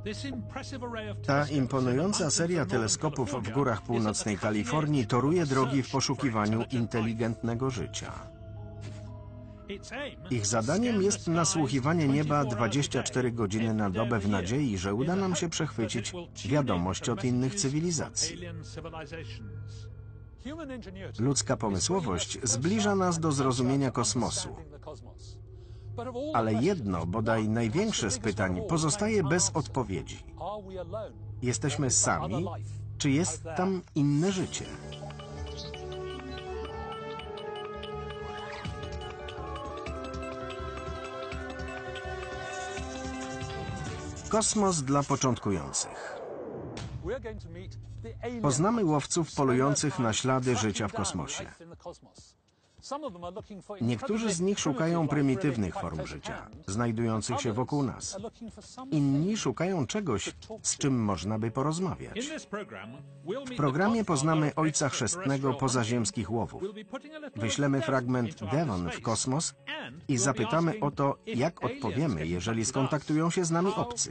Ta imponująca seria teleskopów w górach północnej Kalifornii toruje drogi w poszukiwaniu inteligentnego życia. Ich zadaniem jest nasłuchiwanie nieba 24 godziny na dobę w nadziei, że uda nam się przechwycić wiadomość od innych cywilizacji. Ludzka pomysłowość zbliża nas do zrozumienia kosmosu. Ale jedno, bodaj największe z pytań, pozostaje bez odpowiedzi. Jesteśmy sami, czy jest tam inne życie? Kosmos dla początkujących. Poznamy łowców polujących na ślady życia w kosmosie. Niektórzy z nich szukają prymitywnych form życia, znajdujących się wokół nas. Inni szukają czegoś, z czym można by porozmawiać. W programie poznamy ojca chrzestnego pozaziemskich łowów. Wyślemy fragment Devon w kosmos i zapytamy o to, jak odpowiemy, jeżeli skontaktują się z nami obcy.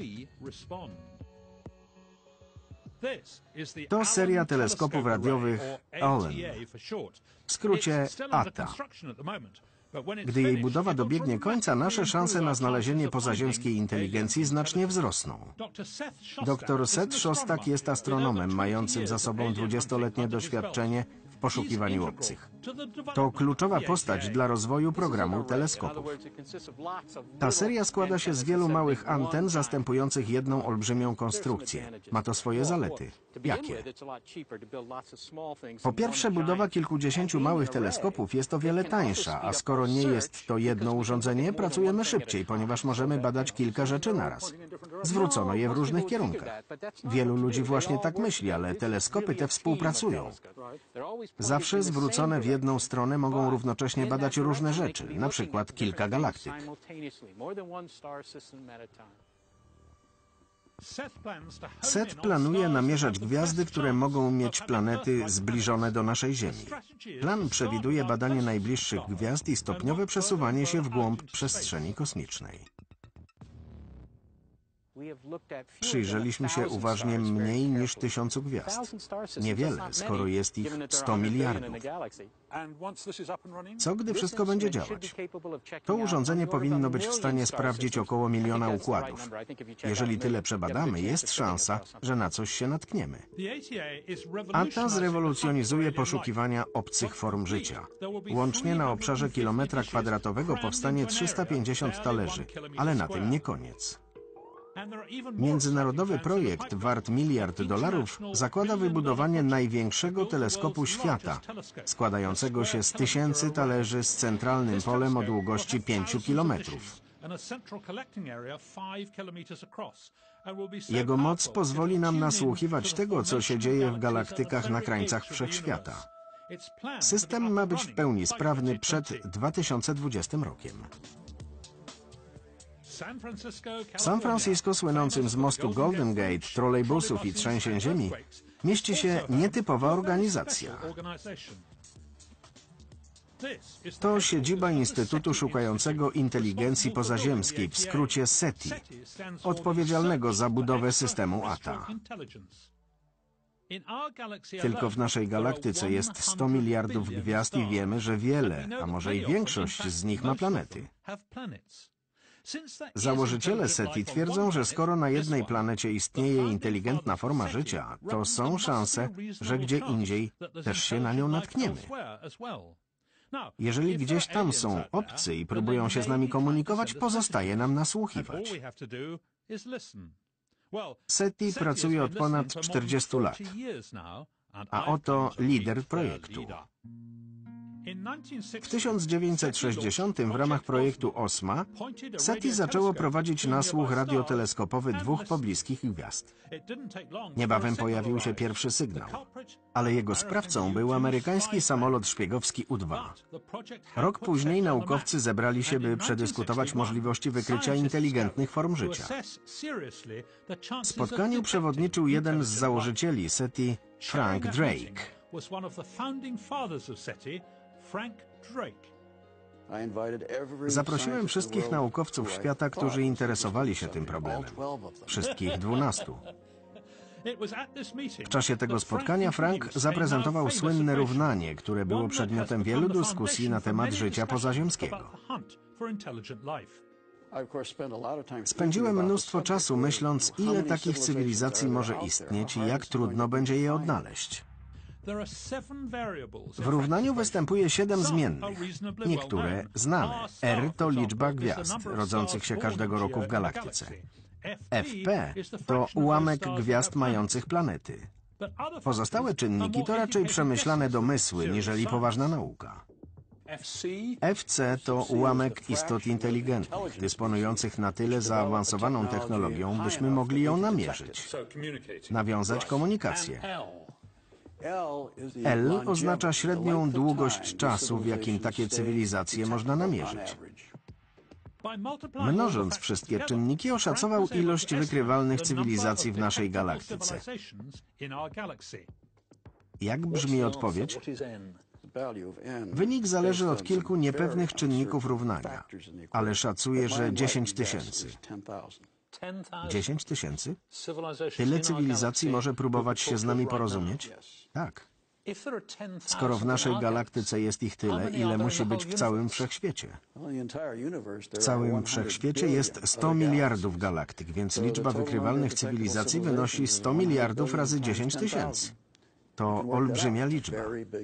To seria teleskopów radiowych Allen, w skrócie ATA. Gdy jej budowa dobiegnie końca, nasze szanse na znalezienie pozaziemskiej inteligencji znacznie wzrosną. Dr Seth Shostak jest astronomem mającym za sobą 20-letnie doświadczenie w poszukiwaniu obcych. To kluczowa postać dla rozwoju programu teleskopów. Ta seria składa się z wielu małych anten zastępujących jedną olbrzymią konstrukcję. Ma to swoje zalety. Jakie? Po pierwsze, budowa kilkudziesięciu małych teleskopów jest o wiele tańsza, a skoro nie jest to jedno urządzenie, pracujemy szybciej, ponieważ możemy badać kilka rzeczy naraz. Zwrócono je w różnych kierunkach. Wielu ludzi właśnie tak myśli, ale teleskopy te współpracują. Zawsze zwrócone w jedną stronę mogą równocześnie badać różne rzeczy, na przykład kilka galaktyk. Seth planuje namierzać gwiazdy, które mogą mieć planety zbliżone do naszej Ziemi. Plan przewiduje badanie najbliższych gwiazd i stopniowe przesuwanie się w głąb przestrzeni kosmicznej. Przyjrzeliśmy się uważnie mniej niż 1000 gwiazd. Niewiele, skoro jest ich 100 miliardów. Co gdy wszystko będzie działać? To urządzenie powinno być w stanie sprawdzić około 1 miliona układów. Jeżeli tyle przebadamy, jest szansa, że na coś się natkniemy. ATA zrewolucjonizuje poszukiwania obcych form życia. Łącznie na obszarze kilometra kwadratowego powstanie 350 talerzy, ale na tym nie koniec. Międzynarodowy projekt wart $1 miliard zakłada wybudowanie największego teleskopu świata, składającego się z 1000 talerzy z centralnym polem o długości 5 kilometrów. Jego moc pozwoli nam nasłuchiwać tego, co się dzieje w galaktykach na krańcach wszechświata. System ma być w pełni sprawny przed 2020 rokiem. W San Francisco, słynącym z mostu Golden Gate, trolejbusów i trzęsień ziemi, mieści się nietypowa organizacja. To siedziba Instytutu Szukającego Inteligencji Pozaziemskiej, w skrócie SETI, odpowiedzialnego za budowę systemu ATA. Tylko w naszej galaktyce jest 100 miliardów gwiazd i wiemy, że wiele, a może i większość z nich ma planety. Założyciele SETI twierdzą, że skoro na jednej planecie istnieje inteligentna forma życia, to są szanse, że gdzie indziej też się na nią natkniemy. Jeżeli gdzieś tam są obcy i próbują się z nami komunikować, pozostaje nam nasłuchiwać. SETI pracuje od ponad 40 lat, a oto lider projektu. W 1960 w ramach projektu OSMA SETI zaczęło prowadzić nasłuch radioteleskopowy 2 pobliskich gwiazd. Niebawem pojawił się pierwszy sygnał, ale jego sprawcą był amerykański samolot szpiegowski U-2. Rok później naukowcy zebrali się, by przedyskutować możliwości wykrycia inteligentnych form życia. Spotkaniu przewodniczył jeden z założycieli SETI, Frank Drake. Zaprosiłem wszystkich naukowców świata, którzy interesowali się tym problemem. Wszystkich 12. W czasie tego spotkania Frank zaprezentował słynne równanie, które było przedmiotem wielu dyskusji na temat życia pozaziemskiego. Spędziłem mnóstwo czasu myśląc, ile takich cywilizacji może istnieć i jak trudno będzie je odnaleźć. W równaniu występuje 7 zmiennych. Niektóre znane. R to liczba gwiazd rodzących się każdego roku w galaktyce. Fp to ułamek gwiazd mających planety. Pozostałe czynniki to raczej przemyślane domysły, niżeli poważna nauka. Fc to ułamek istot inteligentnych, dysponujących na tyle zaawansowaną technologią, byśmy mogli ją namierzyć, nawiązać komunikację. L oznacza średnią długość czasu, w jakim takie cywilizacje można namierzyć. Mnożąc wszystkie czynniki, oszacował ilość wykrywalnych cywilizacji w naszej galaktyce. Jak brzmi odpowiedź? Wynik zależy od kilku niepewnych czynników równania, ale szacuję, że 10 tysięcy. 10 tysięcy? Tyle cywilizacji może próbować się z nami porozumieć? Tak. Skoro w naszej galaktyce jest ich tyle, ile musi być w całym wszechświecie? W całym wszechświecie jest 100 miliardów galaktyk, więc liczba wykrywalnych cywilizacji wynosi 100 miliardów razy 10 tysięcy. To olbrzymia liczba.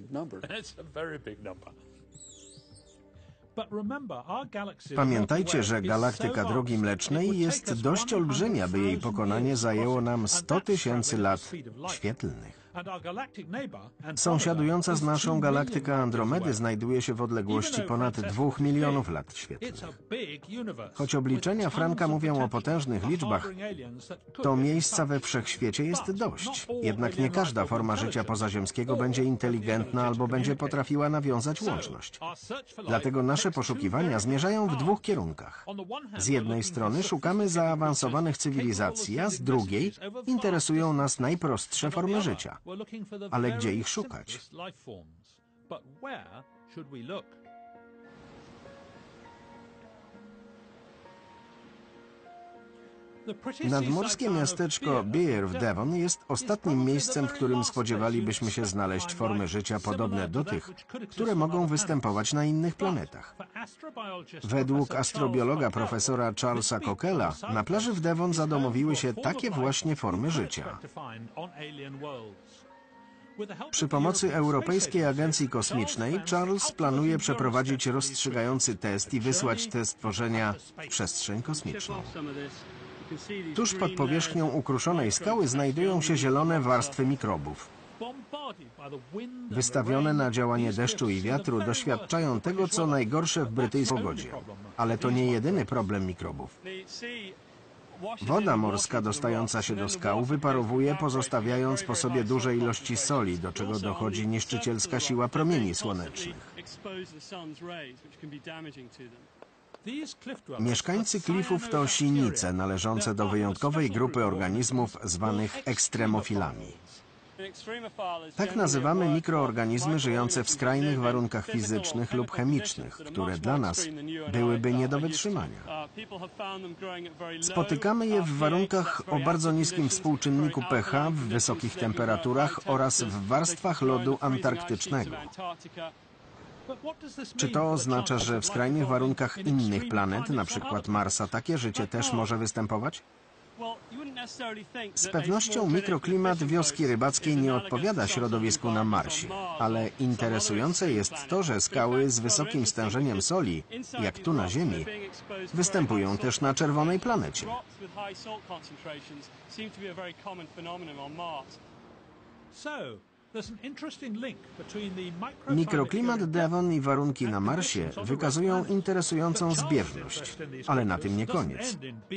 Pamiętajcie, że galaktyka Drogi Mlecznej jest dość olbrzymia, by jej pokonanie zajęło nam 100 tysięcy lat świetlnych. Sąsiadująca z naszą galaktyka Andromedy znajduje się w odległości ponad 2 milionów lat świetlnych. Choć obliczenia Franka mówią o potężnych liczbach, to miejsca we wszechświecie jest dość. Jednak nie każda forma życia pozaziemskiego będzie inteligentna albo będzie potrafiła nawiązać łączność. Dlatego nasze poszukiwania zmierzają w 2 kierunkach. Z jednej strony szukamy zaawansowanych cywilizacji, a z drugiej interesują nas najprostsze formy życia. Ale gdzie ich szukać? Nadmorskie miasteczko Beer w Devon jest ostatnim miejscem, w którym spodziewalibyśmy się znaleźć formy życia podobne do tych, które mogą występować na innych planetach. Według astrobiologa profesora Charlesa Cockela na plaży w Devon zadomowiły się takie właśnie formy życia. Przy pomocy Europejskiej Agencji Kosmicznej Charles planuje przeprowadzić rozstrzygający test i wysłać te stworzenia w przestrzeń kosmiczną. Tuż pod powierzchnią ukruszonej skały znajdują się zielone warstwy mikrobów. Wystawione na działanie deszczu i wiatru doświadczają tego, co najgorsze w brytyjskiej pogodzie. Ale to nie jedyny problem mikrobów. Woda morska dostająca się do skał wyparowuje, pozostawiając po sobie duże ilości soli, do czego dochodzi niszczycielska siła promieni słonecznych. Mieszkańcy klifów to sinice należące do wyjątkowej grupy organizmów zwanych ekstremofilami. Tak nazywamy mikroorganizmy żyjące w skrajnych warunkach fizycznych lub chemicznych, które dla nas byłyby nie do wytrzymania. Spotykamy je w warunkach o bardzo niskim współczynniku pH, w wysokich temperaturach oraz w warstwach lodu antarktycznego. Czy to oznacza, że w skrajnych warunkach innych planet, np. Marsa, takie życie też może występować? Z pewnością mikroklimat wioski rybackiej nie odpowiada środowisku na Marsie, ale interesujące jest to, że skały z wysokim stężeniem soli, jak tu na Ziemi, występują też na czerwonej planecie. Mikroklimat Devon i warunki na Marsie wykazują interesującą zbieżność, ale na tym nie koniec.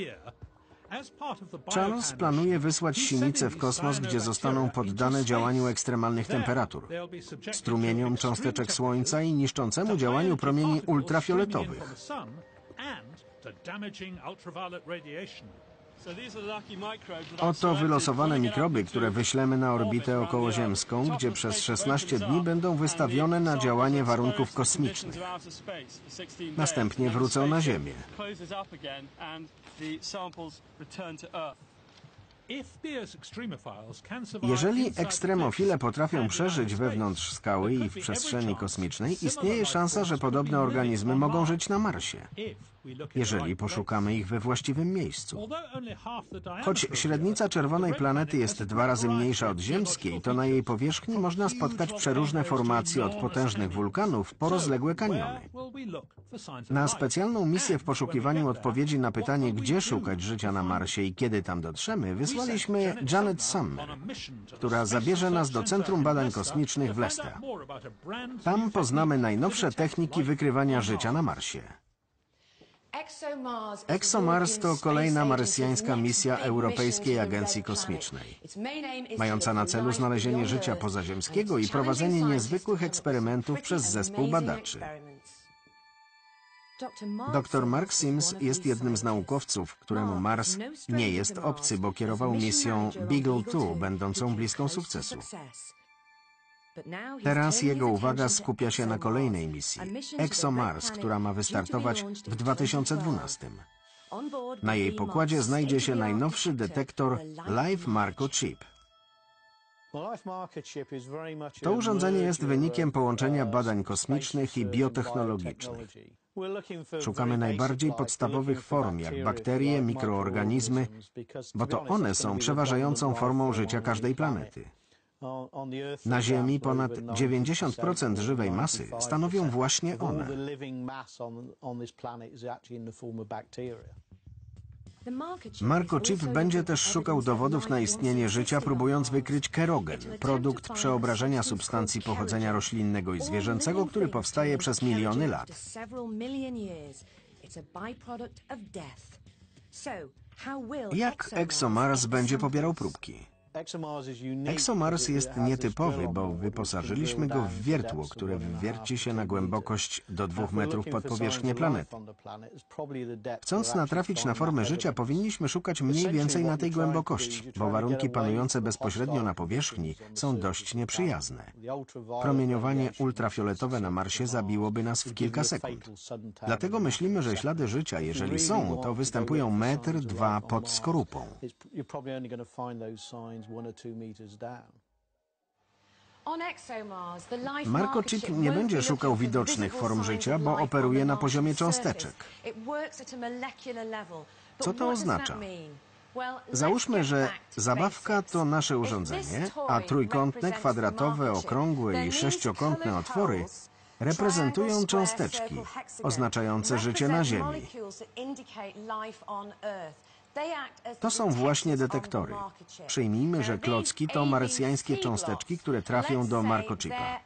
Charles planuje wysłać sinice w kosmos, gdzie zostaną poddane działaniu ekstremalnych temperatur, strumieniom cząsteczek Słońca i niszczącemu działaniu promieni ultrafioletowych. Oto wylosowane mikroby, które wyślemy na orbitę okołoziemską, gdzie przez 16 dni będą wystawione na działanie warunków kosmicznych. Następnie wrócą na Ziemię. Jeżeli ekstremofile potrafią przeżyć wewnątrz skały i w przestrzeni kosmicznej, istnieje szansa, że podobne organizmy mogą żyć na Marsie, jeżeli poszukamy ich we właściwym miejscu. Choć średnica czerwonej planety jest 2 razy mniejsza od ziemskiej, to na jej powierzchni można spotkać przeróżne formacje od potężnych wulkanów po rozległe kaniony. Na specjalną misję w poszukiwaniu odpowiedzi na pytanie, gdzie szukać życia na Marsie i kiedy tam dotrzemy, wysłaliśmy Janet Summer, która zabierze nas do Centrum Badań Kosmicznych w Leicester. Tam poznamy najnowsze techniki wykrywania życia na Marsie. ExoMars to kolejna marsjańska misja Europejskiej Agencji Kosmicznej, mająca na celu znalezienie życia pozaziemskiego i prowadzenie niezwykłych eksperymentów przez zespół badaczy. Dr Mark Sims jest jednym z naukowców, któremu Mars nie jest obcy, bo kierował misją Beagle 2, będącą bliską sukcesu. Teraz jego uwaga skupia się na kolejnej misji, ExoMars, która ma wystartować w 2012. Na jej pokładzie znajdzie się najnowszy detektor Live Marco Chip. To urządzenie jest wynikiem połączenia badań kosmicznych i biotechnologicznych. Szukamy najbardziej podstawowych form, jak bakterie, mikroorganizmy, bo to one są przeważającą formą życia każdej planety. Na Ziemi ponad 90% żywej masy stanowią właśnie one. Marco Chip będzie też szukał dowodów na istnienie życia, próbując wykryć kerogen, produkt przeobrażenia substancji pochodzenia roślinnego i zwierzęcego, który powstaje przez miliony lat. Jak ExoMars będzie pobierał próbki? ExoMars jest nietypowy, bo wyposażyliśmy go w wiertło, które wywierci się na głębokość do 2 metrów pod powierzchnię planety. Chcąc natrafić na formę życia, powinniśmy szukać mniej więcej na tej głębokości, bo warunki panujące bezpośrednio na powierzchni są dość nieprzyjazne. Promieniowanie ultrafioletowe na Marsie zabiłoby nas w kilka sekund. Dlatego myślimy, że ślady życia, jeżeli są, to występują 1–2 metry pod skorupą. Marco Chip nie będzie szukał widocznych form życia, bo operuje na poziomie cząsteczek. Co to oznacza? Załóżmy, że zabawka to nasze urządzenie, a trójkątne, kwadratowe, okrągłe i sześciokątne otwory reprezentują cząsteczki, oznaczające życie na Ziemi. To są właśnie detektory. Przyjmijmy, że klocki to marsjańskie cząsteczki, które trafią do Marco Chipa.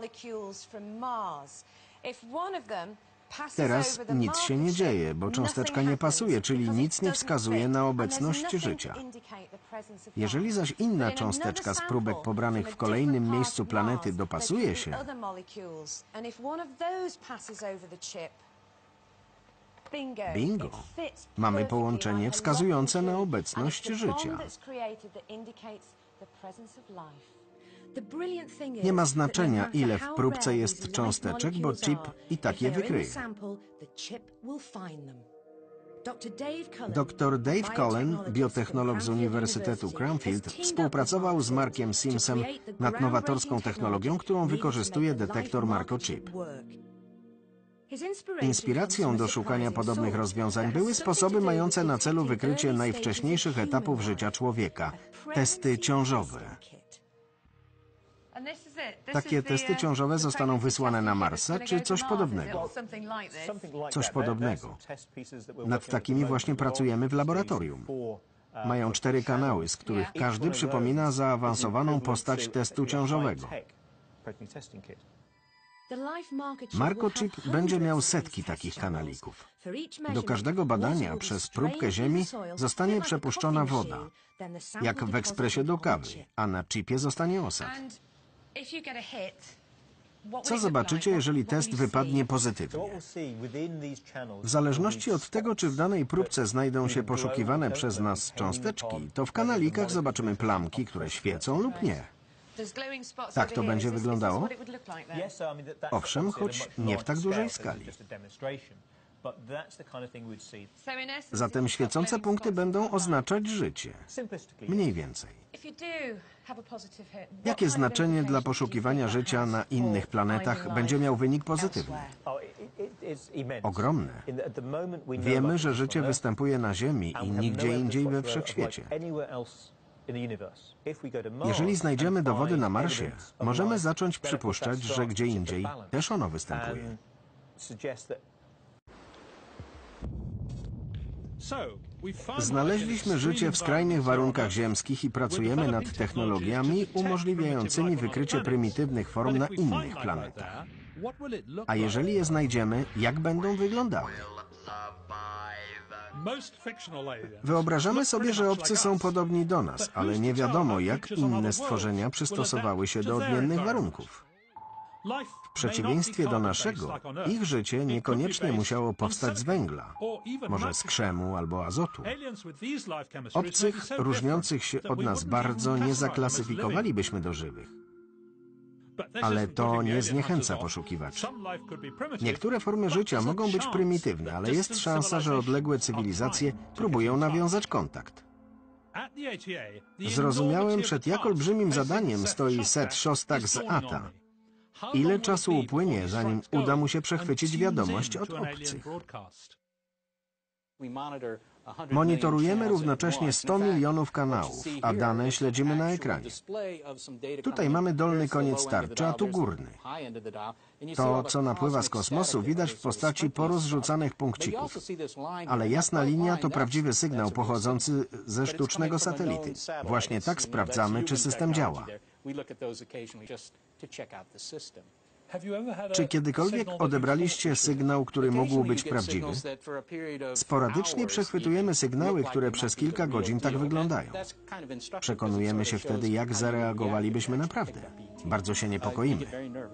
Teraz nic się nie dzieje, bo cząsteczka nie pasuje, czyli nic nie wskazuje na obecność życia. Jeżeli zaś inna cząsteczka z próbek pobranych w kolejnym miejscu planety dopasuje się, bingo! Mamy połączenie wskazujące na obecność życia. Nie ma znaczenia, ile w próbce jest cząsteczek, bo chip i tak je wykryje. Dr Dave Cullen, biotechnolog z Uniwersytetu Cranfield, współpracował z Markiem Simsem nad nowatorską technologią, którą wykorzystuje detektor Marco Chip. Inspiracją do szukania podobnych rozwiązań były sposoby mające na celu wykrycie najwcześniejszych etapów życia człowieka – testy ciążowe. Takie testy ciążowe zostaną wysłane na Marsa, czy coś podobnego? Coś podobnego. Nad takimi właśnie pracujemy w laboratorium. Mają 4 kanały, z których każdy przypomina zaawansowaną postać testu ciążowego. Marco Chip będzie miał setki takich kanalików. Do każdego badania przez próbkę ziemi zostanie przepuszczona woda, jak w ekspresie do kawy, a na chipie zostanie osad. Co zobaczycie, jeżeli test wypadnie pozytywnie? W zależności od tego, czy w danej próbce znajdą się poszukiwane przez nas cząsteczki, to w kanalikach zobaczymy plamki, które świecą lub nie. Tak to będzie wyglądało? Owszem, choć nie w tak dużej skali. Zatem świecące punkty będą oznaczać życie. Mniej więcej. Jakie znaczenie dla poszukiwania życia na innych planetach będzie miał wynik pozytywny? Ogromne. Wiemy, że życie występuje na Ziemi i nigdzie indziej we wszechświecie. Jeżeli znajdziemy dowody na Marsie, możemy zacząć przypuszczać, że gdzie indziej też ono występuje. Znaleźliśmy życie w skrajnych warunkach ziemskich i pracujemy nad technologiami umożliwiającymi wykrycie prymitywnych form na innych planetach. A jeżeli je znajdziemy, jak będą wyglądały? Wyobrażamy sobie, że obcy są podobni do nas, ale nie wiadomo, jak inne stworzenia przystosowały się do odmiennych warunków. W przeciwieństwie do naszego, ich życie niekoniecznie musiało powstać z węgla, może z krzemu albo azotu. Obcych, różniących się od nas bardzo, nie zaklasyfikowalibyśmy do żywych. Ale to nie zniechęca poszukiwaczy. Niektóre formy życia mogą być prymitywne, ale jest szansa, że odległe cywilizacje próbują nawiązać kontakt. Zrozumiałem, przed jak olbrzymim zadaniem stoi Seth Shostak z ATA. Ile czasu upłynie, zanim uda mu się przechwycić wiadomość od obcych? Monitorujemy równocześnie 100 milionów kanałów, a dane śledzimy na ekranie. Tutaj mamy dolny koniec tarczy, a tu górny. To, co napływa z kosmosu, widać w postaci porozrzucanych punkcików. Ale jasna linia to prawdziwy sygnał pochodzący ze sztucznego satelity. Właśnie tak sprawdzamy, czy system działa. Czy kiedykolwiek odebraliście sygnał, który mógł być prawdziwy? Sporadycznie przechwytujemy sygnały, które przez kilka godzin tak wyglądają. Przekonujemy się wtedy, jak zareagowalibyśmy naprawdę. Bardzo się niepokoimy.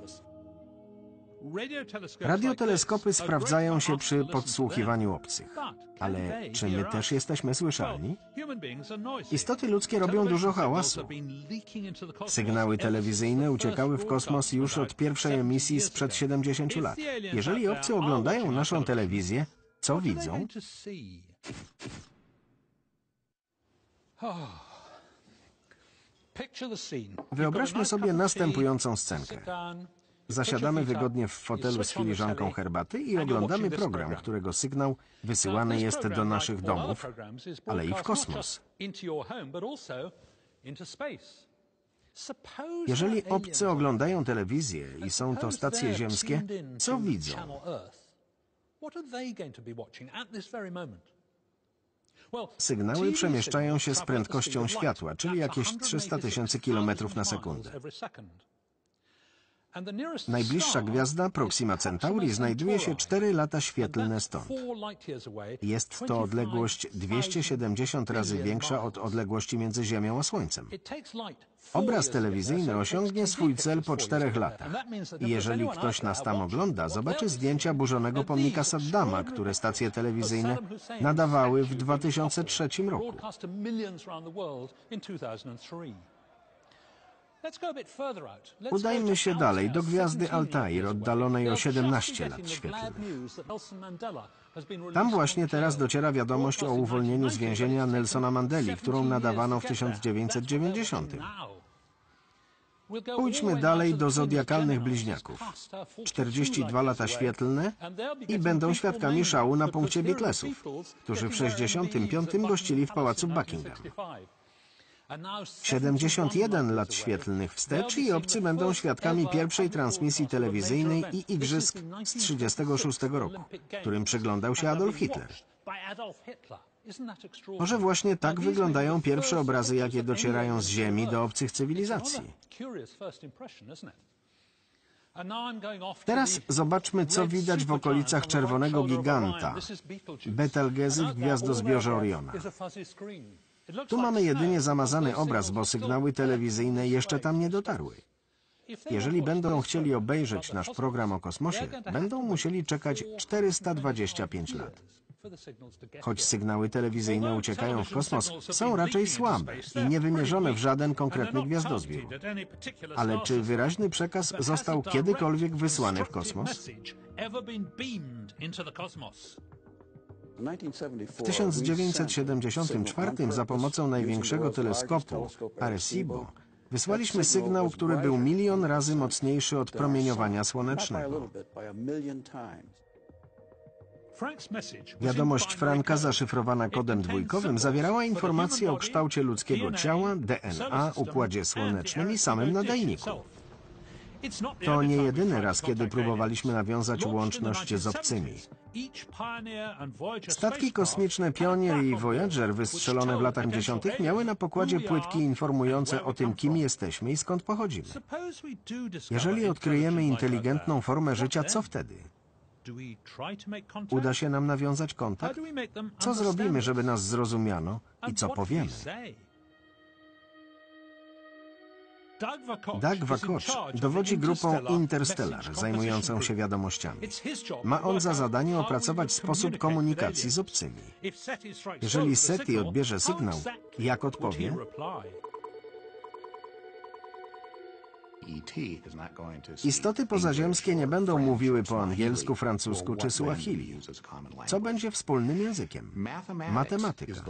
Radioteleskopy sprawdzają się przy podsłuchiwaniu obcych. Ale czy my też jesteśmy słyszalni? Istoty ludzkie robią dużo hałasu. Sygnały telewizyjne uciekały w kosmos już od pierwszej emisji sprzed 70 lat. Jeżeli obcy oglądają naszą telewizję, co widzą? Wyobraźmy sobie następującą scenkę. Zasiadamy wygodnie w fotelu z filiżanką herbaty i oglądamy program, którego sygnał wysyłany jest do naszych domów, ale i w kosmos. Jeżeli obcy oglądają telewizję i są to stacje ziemskie, co widzą? Sygnały przemieszczają się z prędkością światła, czyli jakieś 300 000 kilometrów na sekundę. Najbliższa gwiazda, Proxima Centauri, znajduje się 4 lata świetlne stąd. Jest to odległość 270 razy większa od odległości między Ziemią a Słońcem. Obraz telewizyjny osiągnie swój cel po 4 latach. I jeżeli ktoś nas tam ogląda, zobaczy zdjęcia burzonego pomnika Saddama, które stacje telewizyjne nadawały w 2003 roku. Udajmy się dalej, do gwiazdy Altair, oddalonej o 17 lat świetlnych. Tam właśnie teraz dociera wiadomość o uwolnieniu z więzienia Nelsona Mandeli, którą nadawano w 1990. Pójdźmy dalej do zodiakalnych bliźniaków. 42 lata świetlne i będą świadkami szału na punkcie Beatlesów, którzy w 1965 gościli w pałacu Buckingham. 71 lat świetlnych wstecz i obcy będą świadkami pierwszej transmisji telewizyjnej i igrzysk z 1936 roku, którym przyglądał się Adolf Hitler. Może właśnie tak wyglądają pierwsze obrazy, jakie docierają z Ziemi do obcych cywilizacji. Teraz zobaczmy, co widać w okolicach czerwonego giganta, Betelgezy w gwiazdozbiorze Oriona. Tu mamy jedynie zamazany obraz, bo sygnały telewizyjne jeszcze tam nie dotarły. Jeżeli będą chcieli obejrzeć nasz program o kosmosie, będą musieli czekać 425 lat. Choć sygnały telewizyjne uciekają w kosmos, są raczej słabe i niewymierzone w żaden konkretny gwiazdozbiór. Ale czy wyraźny przekaz został kiedykolwiek wysłany w kosmos? W 1974 za pomocą największego teleskopu Arecibo wysłaliśmy sygnał, który był 1 000 000 razy mocniejszy od promieniowania słonecznego. Wiadomość Franka, zaszyfrowana kodem dwójkowym, zawierała informacje o kształcie ludzkiego ciała, DNA, układzie słonecznym i samym nadajniku. To nie jedyny raz, kiedy próbowaliśmy nawiązać łączność z obcymi. Statki kosmiczne Pionier i Voyager, wystrzelone w latach 10., miały na pokładzie płytki informujące o tym, kim jesteśmy i skąd pochodzimy. Jeżeli odkryjemy inteligentną formę życia, co wtedy? Uda się nam nawiązać kontakt? Co zrobimy, żeby nas zrozumiano i co powiemy? Doug Vakoch dowodzi grupą Interstellar zajmującą się wiadomościami. Ma on za zadanie opracować sposób komunikacji z obcymi. Jeżeli SETI odbierze sygnał, jak odpowie? Istoty pozaziemskie nie będą mówiły po angielsku, francusku czy suahili. Co będzie wspólnym językiem? Matematyka.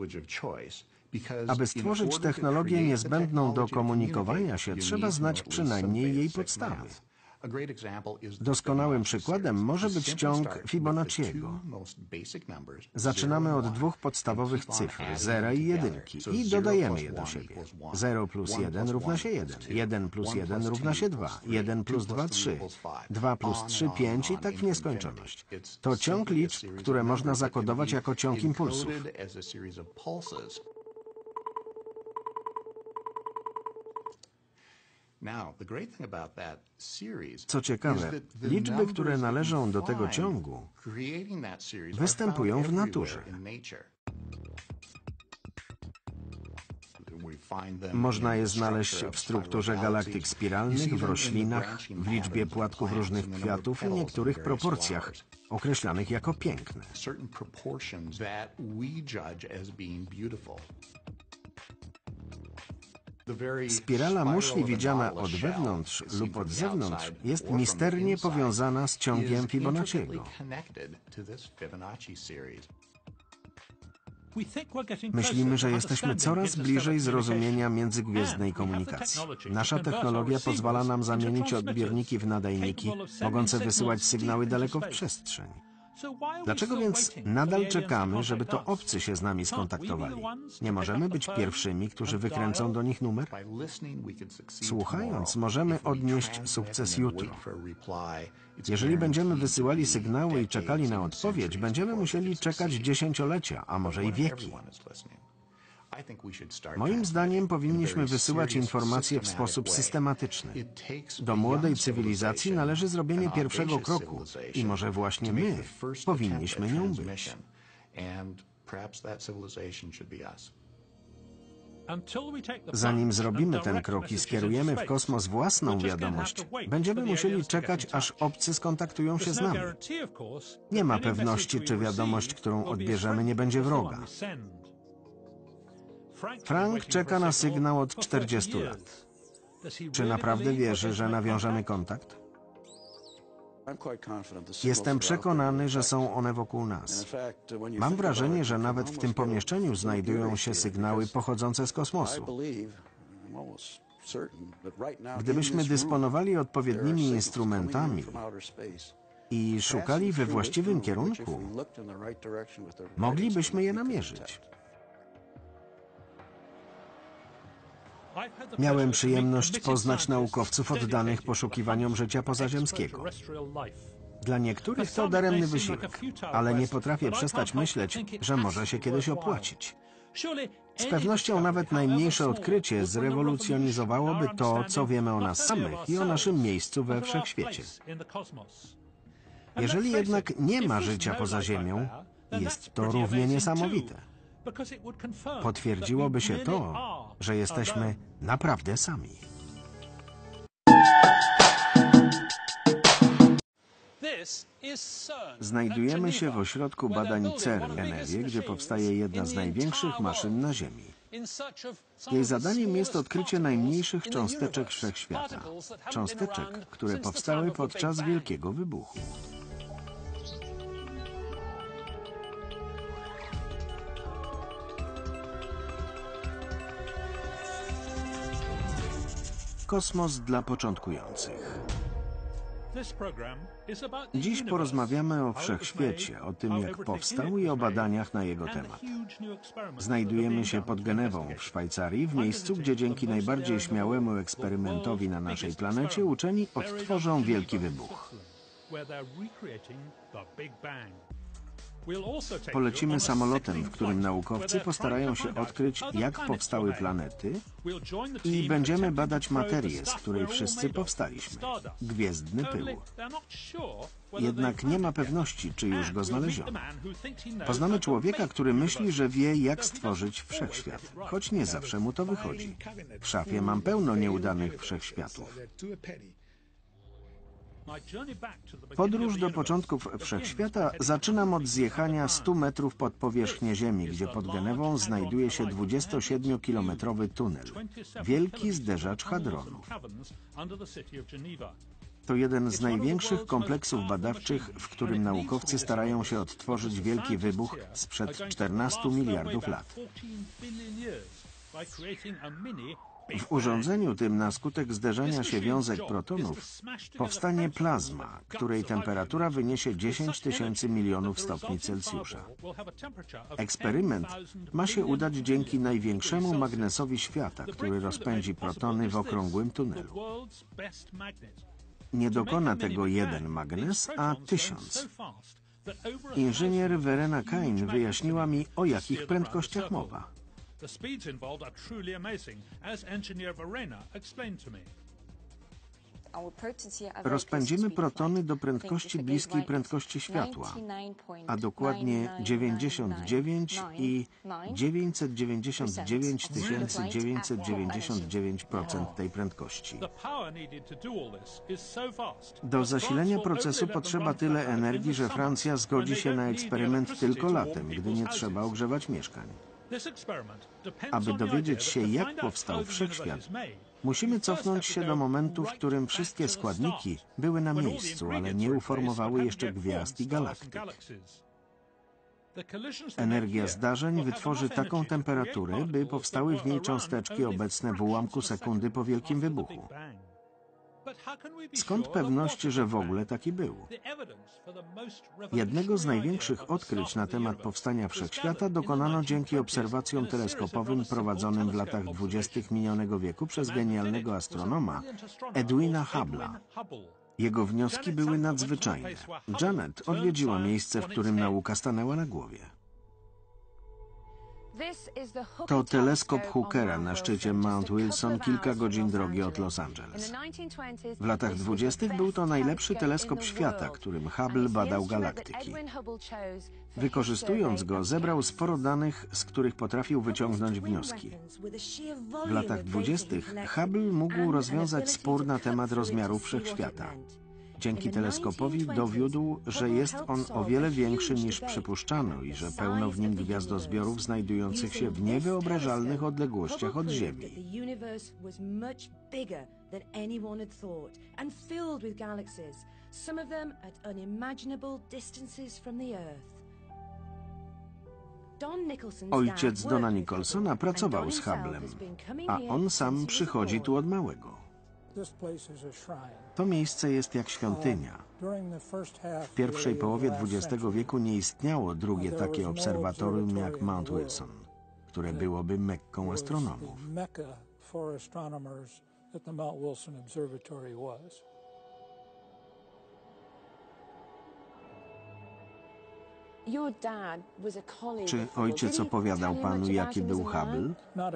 Aby stworzyć technologię niezbędną do komunikowania się, trzeba znać przynajmniej jej podstawy. Doskonałym przykładem może być ciąg Fibonacciego. Zaczynamy od 2 podstawowych cyfr, 0 i 1, i dodajemy je do siebie. 0 plus 1 równa się 1, 1 plus 1 równa się 2, 1 plus 2 3, 2 plus 3 5 i tak w nieskończoność. To ciąg liczb, które można zakodować jako ciąg impulsów. Co ciekawe, liczby, które należą do tego ciągu, występują w naturze. Można je znaleźć w strukturze galaktyk spiralnych, w roślinach, w liczbie płatków różnych kwiatów i niektórych proporcjach, określanych jako piękne. Spirala muszli widziana od wewnątrz lub od zewnątrz jest misternie powiązana z ciągiem Fibonacciego. Myślimy, że jesteśmy coraz bliżej zrozumienia międzygwiezdnej komunikacji. Nasza technologia pozwala nam zamienić odbiorniki w nadajniki, mogące wysyłać sygnały daleko w przestrzeń. Dlaczego więc nadal czekamy, żeby to obcy się z nami skontaktowali? Nie możemy być pierwszymi, którzy wykręcą do nich numer? Słuchając, możemy odnieść sukces jutro. Jeżeli będziemy wysyłali sygnały i czekali na odpowiedź, będziemy musieli czekać dziesięciolecia, a może i wieki. Moim zdaniem powinniśmy wysyłać informacje w sposób systematyczny. Do młodej cywilizacji należy zrobienie pierwszego kroku i może właśnie my powinniśmy nią być. Zanim zrobimy ten krok i skierujemy w kosmos własną wiadomość, będziemy musieli czekać, aż obcy skontaktują się z nami. Nie ma pewności, czy wiadomość, którą odbierzemy, nie będzie wroga. Frank czeka na sygnał od 40 lat. Czy naprawdę wierzy, że nawiążemy kontakt? Jestem przekonany, że są one wokół nas. Mam wrażenie, że nawet w tym pomieszczeniu znajdują się sygnały pochodzące z kosmosu. Gdybyśmy dysponowali odpowiednimi instrumentami i szukali we właściwym kierunku, moglibyśmy je namierzyć. Miałem przyjemność poznać naukowców oddanych poszukiwaniom życia pozaziemskiego. Dla niektórych to daremny wysiłek, ale nie potrafię przestać myśleć, że może się kiedyś opłacić. Z pewnością nawet najmniejsze odkrycie zrewolucjonizowałoby to, co wiemy o nas samych i o naszym miejscu we wszechświecie. Jeżeli jednak nie ma życia poza Ziemią, jest to równie niesamowite. Potwierdziłoby się to, że jesteśmy naprawdę sami. Znajdujemy się w ośrodku badań CERN w Genewie, gdzie powstaje jedna z największych maszyn na Ziemi. Jej zadaniem jest odkrycie najmniejszych cząsteczek wszechświata. Cząsteczek, które powstały podczas Wielkiego Wybuchu. Kosmos dla początkujących. Dziś porozmawiamy o wszechświecie, o tym, jak powstał i o badaniach na jego temat. Znajdujemy się pod Genewą w Szwajcarii, w miejscu, gdzie dzięki najbardziej śmiałemu eksperymentowi na naszej planecie uczeni odtworzą Wielki Wybuch. Polecimy samolotem, w którym naukowcy postarają się odkryć, jak powstały planety, i będziemy badać materię, z której wszyscy powstaliśmy – gwiezdny pył. Jednak nie ma pewności, czy już go znaleziono. Poznamy człowieka, który myśli, że wie, jak stworzyć wszechświat, choć nie zawsze mu to wychodzi. W szafie mam pełno nieudanych wszechświatów. Podróż do początków wszechświata zaczynam od zjechania 100 metrów pod powierzchnię Ziemi, gdzie pod Genewą znajduje się 27-kilometrowy tunel. Wielki zderzacz hadronów. To jeden z największych kompleksów badawczych, w którym naukowcy starają się odtworzyć Wielki Wybuch sprzed 14 miliardów lat. W urządzeniu tym na skutek zderzenia się wiązek protonów powstanie plazma, której temperatura wyniesie 10 tysięcy milionów stopni Celsjusza. Eksperyment ma się udać dzięki największemu magnesowi świata, który rozpędzi protony w okrągłym tunelu. Nie dokona tego jeden magnes, a 1000. Inżynier Verena Kain wyjaśniła mi, o jakich prędkościach mowa. The speeds involved are truly amazing, as engineer Verena explained to me. Rozpędzimy protony do prędkości bliskiej prędkości światła, a dokładnie 99 i 999 999% tej prędkości. Do zasilenia procesu potrzeba tyle energii, że Francja zgodzi się na eksperyment tylko latem, gdy nie trzeba ogrzewać mieszkań. Aby dowiedzieć się, jak powstał wszechświat, musimy cofnąć się do momentu, w którym wszystkie składniki były na miejscu, ale nie uformowały jeszcze gwiazd i galaktyk. Energia zdarzeń wytworzy taką temperaturę, by powstały w niej cząsteczki obecne w ułamku sekundy po Wielkim Wybuchu. Skąd pewność, że w ogóle taki był? Jednego z największych odkryć na temat powstania wszechświata dokonano dzięki obserwacjom teleskopowym prowadzonym w latach 20. minionego wieku przez genialnego astronoma Edwina Hubble'a. Jego wnioski były nadzwyczajne. Janet odwiedziła miejsce, w którym nauka stanęła na głowie. To teleskop Hookera na szczycie Mount Wilson, kilka godzin drogi od Los Angeles. W latach 20. był to najlepszy teleskop świata, którym Hubble badał galaktyki. Wykorzystując go, zebrał sporo danych, z których potrafił wyciągnąć wnioski. W latach 20. Hubble mógł rozwiązać spór na temat rozmiarów wszechświata. Dzięki teleskopowi dowiódł, że jest on o wiele większy niż przypuszczano i że pełno w nim gwiazdozbiorów znajdujących się w niewyobrażalnych odległościach od Ziemi. Ojciec Dona Nicholsona pracował z Hubblem, a on sam przychodzi tu od małego. To miejsce jest jak świątynia. W pierwszej połowie XX wieku nie istniało drugie takie obserwatorium jak Mount Wilson, które byłoby Mekką astronomów. Czy ojciec opowiadał panu, jaki był Hubble?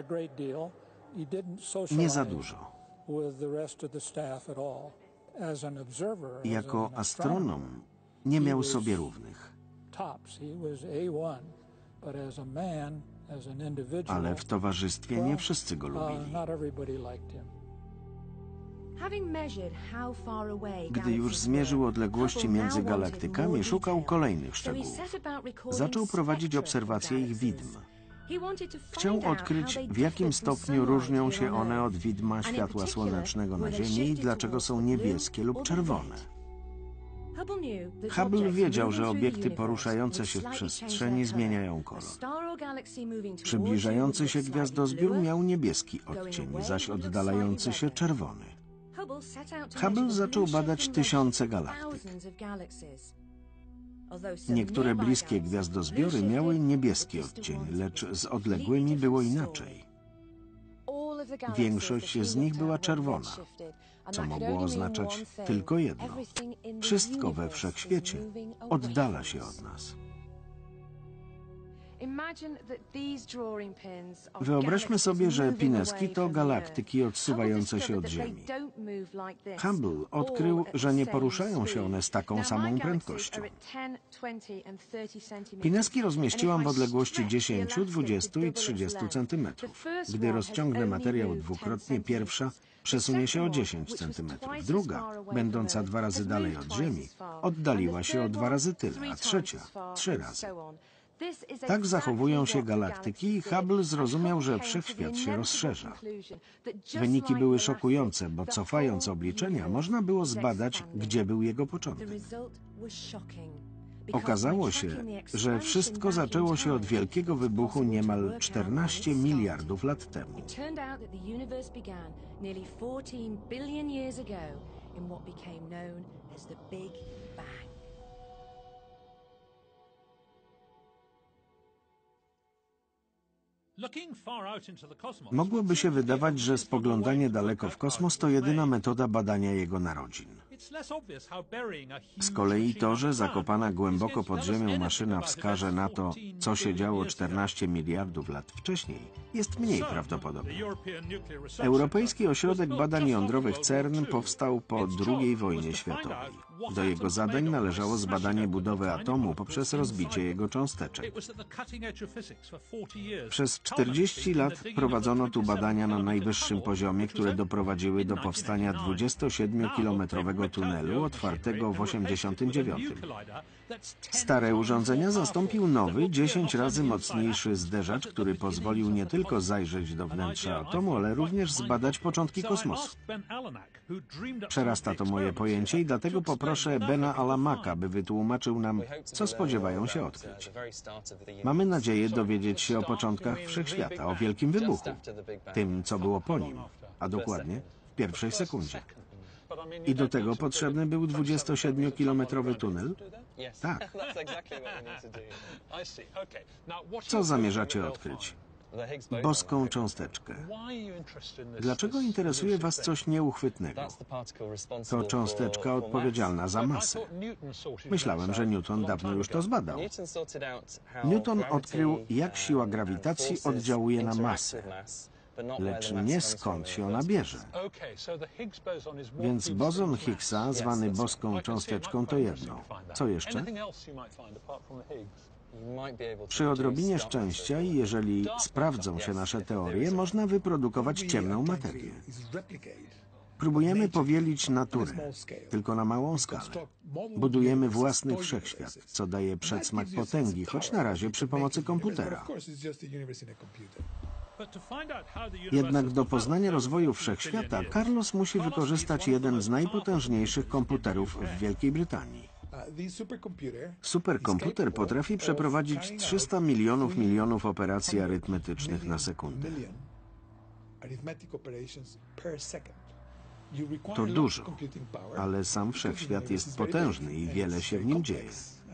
Nie za dużo. Jako astronom nie miał sobie równych. Ale w towarzystwie nie wszyscy go lubili. Gdy już zmierzył odległości między galaktykami, szukał kolejnych szczegółów. Zaczął prowadzić obserwacje ich widm. Chciał odkryć, w jakim stopniu różnią się one od widma światła słonecznego na Ziemi i dlaczego są niebieskie lub czerwone. Hubble wiedział, że obiekty poruszające się w przestrzeni zmieniają kolor. Przybliżający się gwiazdozbiór miał niebieski odcień, zaś oddalający się czerwony. Hubble zaczął badać tysiące galaktyk. Niektóre bliskie gwiazdozbiory miały niebieski odcień, lecz z odległymi było inaczej. Większość z nich była czerwona, co mogło oznaczać tylko jedno. Wszystko we wszechświecie oddala się od nas. Wyobraźmy sobie, że pineski to galaktyki odsuwające się od Ziemi. Hubble odkrył, że nie poruszają się one z taką samą prędkością. Pineski rozmieściłam w odległości 10, 20 i 30 cm. Gdy rozciągnę materiał dwukrotnie, pierwsza przesunie się o 10 cm. Druga, będąca 2 razy dalej od Ziemi, oddaliła się o 2 razy tyle, a trzecia 3 razy. Tak zachowują się galaktyki i Hubble zrozumiał, że wszechświat się rozszerza. Wyniki były szokujące, bo cofając obliczenia, można było zbadać, gdzie był jego początek. Okazało się, że wszystko zaczęło się od wielkiego wybuchu niemal 14 miliardów lat temu. Mogłoby się wydawać, że spoglądanie daleko w kosmos to jedyna metoda badania jego narodzin. Z kolei to, że zakopana głęboko pod ziemią maszyna wskaże na to, co się działo 14 miliardów lat wcześniej, jest mniej prawdopodobne. Europejski Ośrodek Badań Jądrowych CERN powstał po II wojnie światowej. Do jego zadań należało zbadanie budowy atomu poprzez rozbicie jego cząsteczek. Przez 40 lat prowadzono tu badania na najwyższym poziomie, które doprowadziły do powstania 27-kilometrowego tunelu otwartego w 1989. Stare urządzenia zastąpił nowy, 10 razy mocniejszy zderzacz, który pozwolił nie tylko zajrzeć do wnętrza atomu, ale również zbadać początki kosmosu. Przerasta to moje pojęcie i dlatego poproszę Bena Allamacka, by wytłumaczył nam, co spodziewają się odkryć. Mamy nadzieję dowiedzieć się o początkach wszechświata, o wielkim wybuchu, tym, co było po nim, a dokładnie w pierwszej sekundzie. I do tego potrzebny był 27-kilometrowy tunel? Tak. Co zamierzacie odkryć? Boską cząsteczkę. Dlaczego interesuje Was coś nieuchwytnego? To cząsteczka odpowiedzialna za masę. Myślałem, że Newton dawno już to zbadał. Newton odkrył, jak siła grawitacji oddziałuje na masę, lecz nie skąd się ona bierze. Więc bozon Higgsa, zwany boską cząsteczką, to jedno. Co jeszcze? Przy odrobinie szczęścia i jeżeli sprawdzą się nasze teorie, można wyprodukować ciemną materię. Próbujemy powielić naturę, tylko na małą skalę. Budujemy własny wszechświat, co daje przedsmak potęgi, choć na razie przy pomocy komputera. Jednak do poznania rozwoju wszechświata Carlos musi wykorzystać jeden z najpotężniejszych komputerów w Wielkiej Brytanii. Superkomputer potrafi przeprowadzić 300 milionów operacji arytmetycznych na sekundę. To dużo, ale sam wszechświat jest potężny i wiele się w nim dzieje.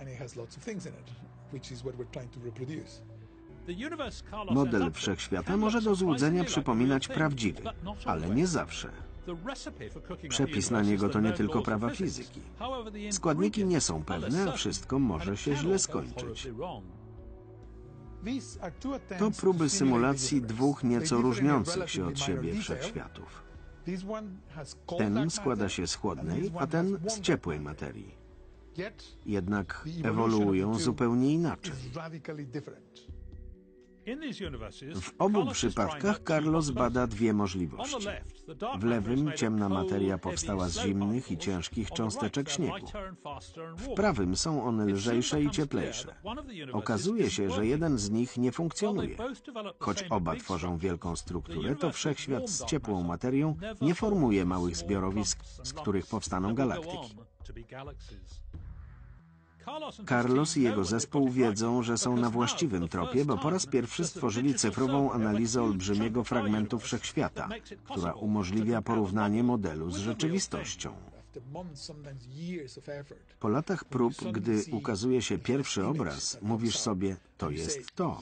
Model wszechświata może do złudzenia przypominać prawdziwy, ale nie zawsze. Przepis na niego to nie tylko prawa fizyki. Składniki nie są pewne, a wszystko może się źle skończyć. To próby symulacji dwóch nieco różniących się od siebie wszechświatów. Ten składa się z chłodnej, a ten z ciepłej materii. Jednak ewoluują zupełnie inaczej. W obu przypadkach Carlos bada dwie możliwości. W lewym ciemna materia powstała z zimnych i ciężkich cząsteczek śniegu. W prawym są one lżejsze i cieplejsze. Okazuje się, że jeden z nich nie funkcjonuje. Choć oba tworzą wielką strukturę, to wszechświat z ciepłą materią nie formuje małych zbiorowisk, z których powstaną galaktyki. Carlos i jego zespół wiedzą, że są na właściwym tropie, bo po raz pierwszy stworzyli cyfrową analizę olbrzymiego fragmentu wszechświata, która umożliwia porównanie modelu z rzeczywistością. Po latach prób, gdy ukazuje się pierwszy obraz, mówisz sobie, to jest to.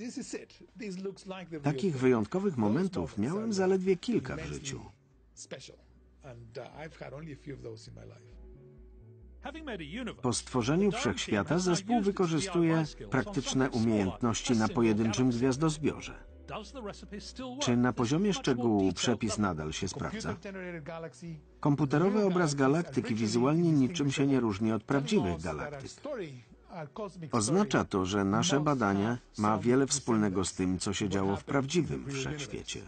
Takich wyjątkowych momentów miałem zaledwie kilka w życiu. Po stworzeniu wszechświata zespół wykorzystuje praktyczne umiejętności na pojedynczym gwiazdozbiorze. Czy na poziomie szczegółu przepis nadal się sprawdza? Komputerowy obraz galaktyki wizualnie niczym się nie różni od prawdziwych galaktyk. Oznacza to, że nasze badanie ma wiele wspólnego z tym, co się działo w prawdziwym wszechświecie.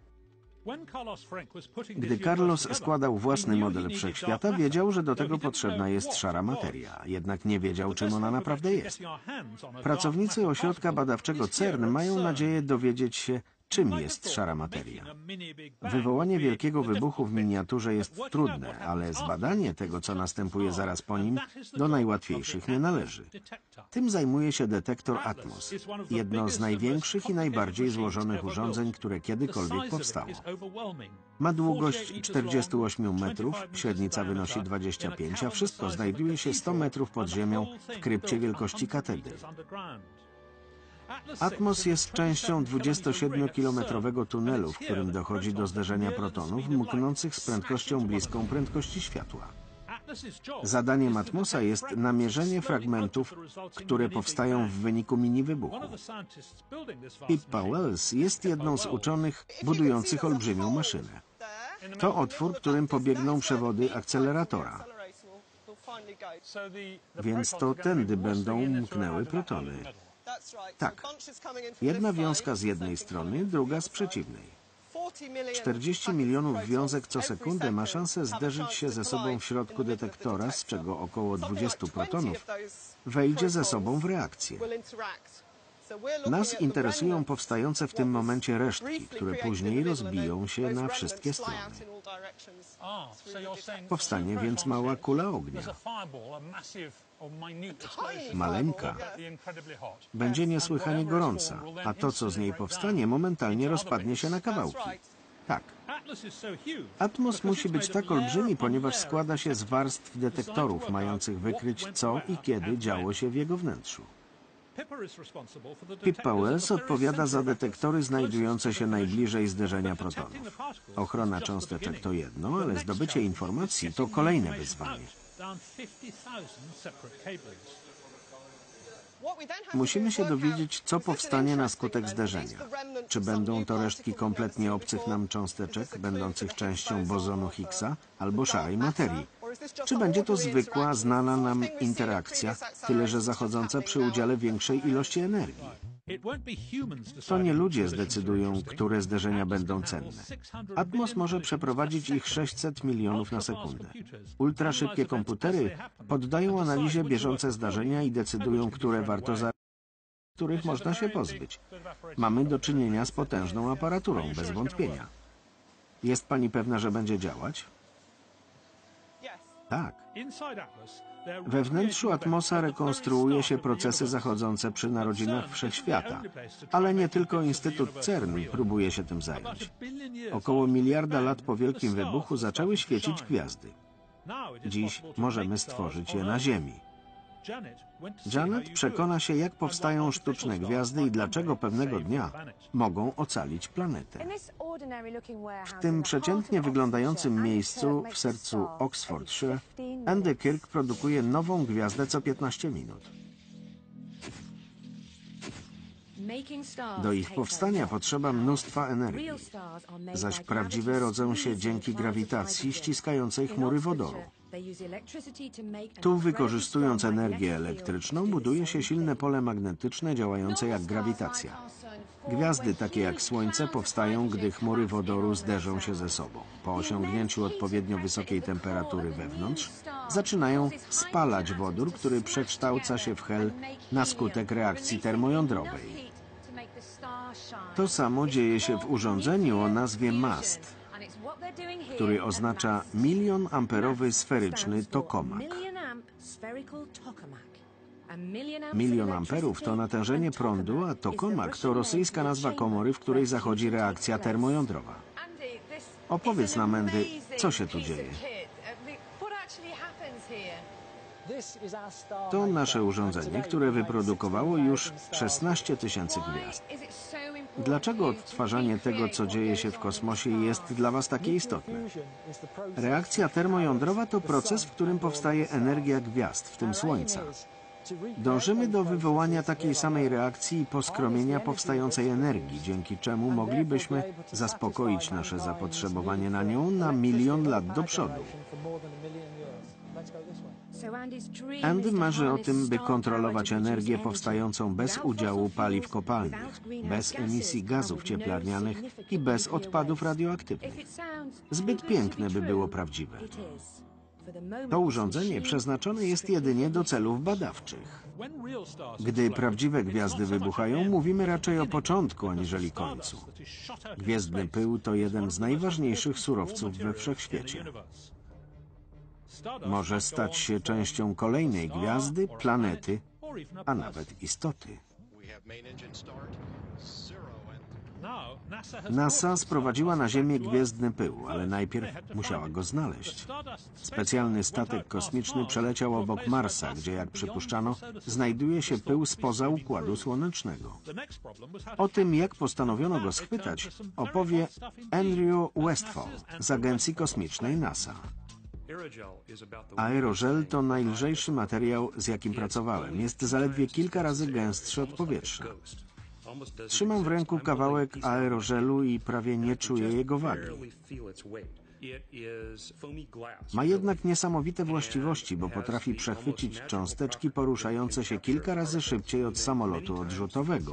Gdy Carlos składał własny model wszechświata, wiedział, że do tego potrzebna jest szara materia, jednak nie wiedział, czym ona naprawdę jest. Pracownicy ośrodka badawczego CERN mają nadzieję dowiedzieć się, czym jest szara materia. Wywołanie wielkiego wybuchu w miniaturze jest trudne, ale zbadanie tego, co następuje zaraz po nim, do najłatwiejszych nie należy. Tym zajmuje się detektor Atmos, jedno z największych i najbardziej złożonych urządzeń, które kiedykolwiek powstało. Ma długość 48 metrów, średnica wynosi 25, a wszystko znajduje się 100 metrów pod ziemią w krypcie wielkości katedry. Atmos jest częścią 27-kilometrowego tunelu, w którym dochodzi do zderzenia protonów mknących z prędkością bliską prędkości światła. Zadaniem Atmosa jest namierzenie fragmentów, które powstają w wyniku mini-wybuchu. Pippa Wells jest jedną z uczonych budujących olbrzymią maszynę. To otwór, którym pobiegną przewody akceleratora. Więc to tędy będą mknęły protony. Tak. Jedna wiązka z jednej strony, druga z przeciwnej. 40 milionów wiązek co sekundę ma szansę zderzyć się ze sobą w środku detektora, z czego około 20 protonów wejdzie ze sobą w reakcję. Nas interesują powstające w tym momencie resztki, które później rozbiją się na wszystkie strony. Powstanie więc mała kula ognia. Maleńka. Będzie niesłychanie gorąca, a to, co z niej powstanie, momentalnie rozpadnie się na kawałki. Tak. Atmos musi być tak olbrzymi, ponieważ składa się z warstw detektorów, mających wykryć, co i kiedy działo się w jego wnętrzu. Pippa Wells odpowiada za detektory znajdujące się najbliżej zderzenia protonów. Ochrona cząsteczek to jedno, ale zdobycie informacji to kolejne wyzwanie. Musimy się dowiedzieć, co powstanie na skutek zderzenia. Czy będą to resztki kompletnie obcych nam cząsteczek, będących częścią bozonu Higgsa albo szarej materii? Czy będzie to zwykła, znana nam interakcja, tyle że zachodząca przy udziale większej ilości energii? To nie ludzie zdecydują, które zderzenia będą cenne. Atmos może przeprowadzić ich 600 milionów na sekundę. Ultraszybkie komputery poddają analizie bieżące zdarzenia i decydują, które warto których można się pozbyć. Mamy do czynienia z potężną aparaturą, bez wątpienia. Jest pani pewna, że będzie działać? Tak. We wnętrzu Atmosa rekonstruuje się procesy zachodzące przy narodzinach wszechświata, ale nie tylko Instytut CERN próbuje się tym zająć. Około miliarda lat po Wielkim Wybuchu zaczęły świecić gwiazdy. Dziś możemy stworzyć je na Ziemi. Janet przekona się, jak powstają sztuczne gwiazdy i dlaczego pewnego dnia mogą ocalić planetę. W tym przeciętnie wyglądającym miejscu w sercu Oxfordshire Andy Kirk produkuje nową gwiazdę co 15 minut. Do ich powstania potrzeba mnóstwa energii, zaś prawdziwe rodzą się dzięki grawitacji ściskającej chmury wodoru. Tu, wykorzystując energię elektryczną, buduje się silne pole magnetyczne działające jak grawitacja. Gwiazdy takie jak Słońce powstają, gdy chmury wodoru zderzą się ze sobą. Po osiągnięciu odpowiednio wysokiej temperatury wewnątrz zaczynają spalać wodór, który przekształca się w hel na skutek reakcji termojądrowej. To samo dzieje się w urządzeniu o nazwie MAST, który oznacza milionamperowy sferyczny tokamak. Milion amperów to natężenie prądu, a tokamak to rosyjska nazwa komory, w której zachodzi reakcja termojądrowa. Opowiedz nam, Andy, co się tu dzieje? To nasze urządzenie, które wyprodukowało już 16 tysięcy gwiazd. Dlaczego odtwarzanie tego, co dzieje się w kosmosie, jest dla Was takie istotne? Reakcja termojądrowa to proces, w którym powstaje energia gwiazd, w tym Słońca. Dążymy do wywołania takiej samej reakcji i poskromienia powstającej energii, dzięki czemu moglibyśmy zaspokoić nasze zapotrzebowanie na nią na 1 000 000 lat do przodu. Andy marzy o tym, by kontrolować energię powstającą bez udziału paliw kopalnych, bez emisji gazów cieplarnianych i bez odpadów radioaktywnych. Zbyt piękne, by było prawdziwe. To urządzenie przeznaczone jest jedynie do celów badawczych. Gdy prawdziwe gwiazdy wybuchają, mówimy raczej o początku aniżeli końcu. Gwiezdny pył to jeden z najważniejszych surowców we wszechświecie. Może stać się częścią kolejnej gwiazdy, planety, a nawet istoty. NASA sprowadziła na Ziemię gwiezdny pył, ale najpierw musiała go znaleźć. Specjalny statek kosmiczny przeleciał obok Marsa, gdzie, jak przypuszczano, znajduje się pył spoza Układu Słonecznego. O tym, jak postanowiono go schwytać, opowie Andrew Westphal z Agencji Kosmicznej NASA. Aerożel to najlżejszy materiał, z jakim pracowałem. Jest zaledwie kilka razy gęstszy od powietrza. Trzymam w ręku kawałek aerożelu i prawie nie czuję jego wagi. Ma jednak niesamowite właściwości, bo potrafi przechwycić cząsteczki poruszające się kilka razy szybciej od samolotu odrzutowego.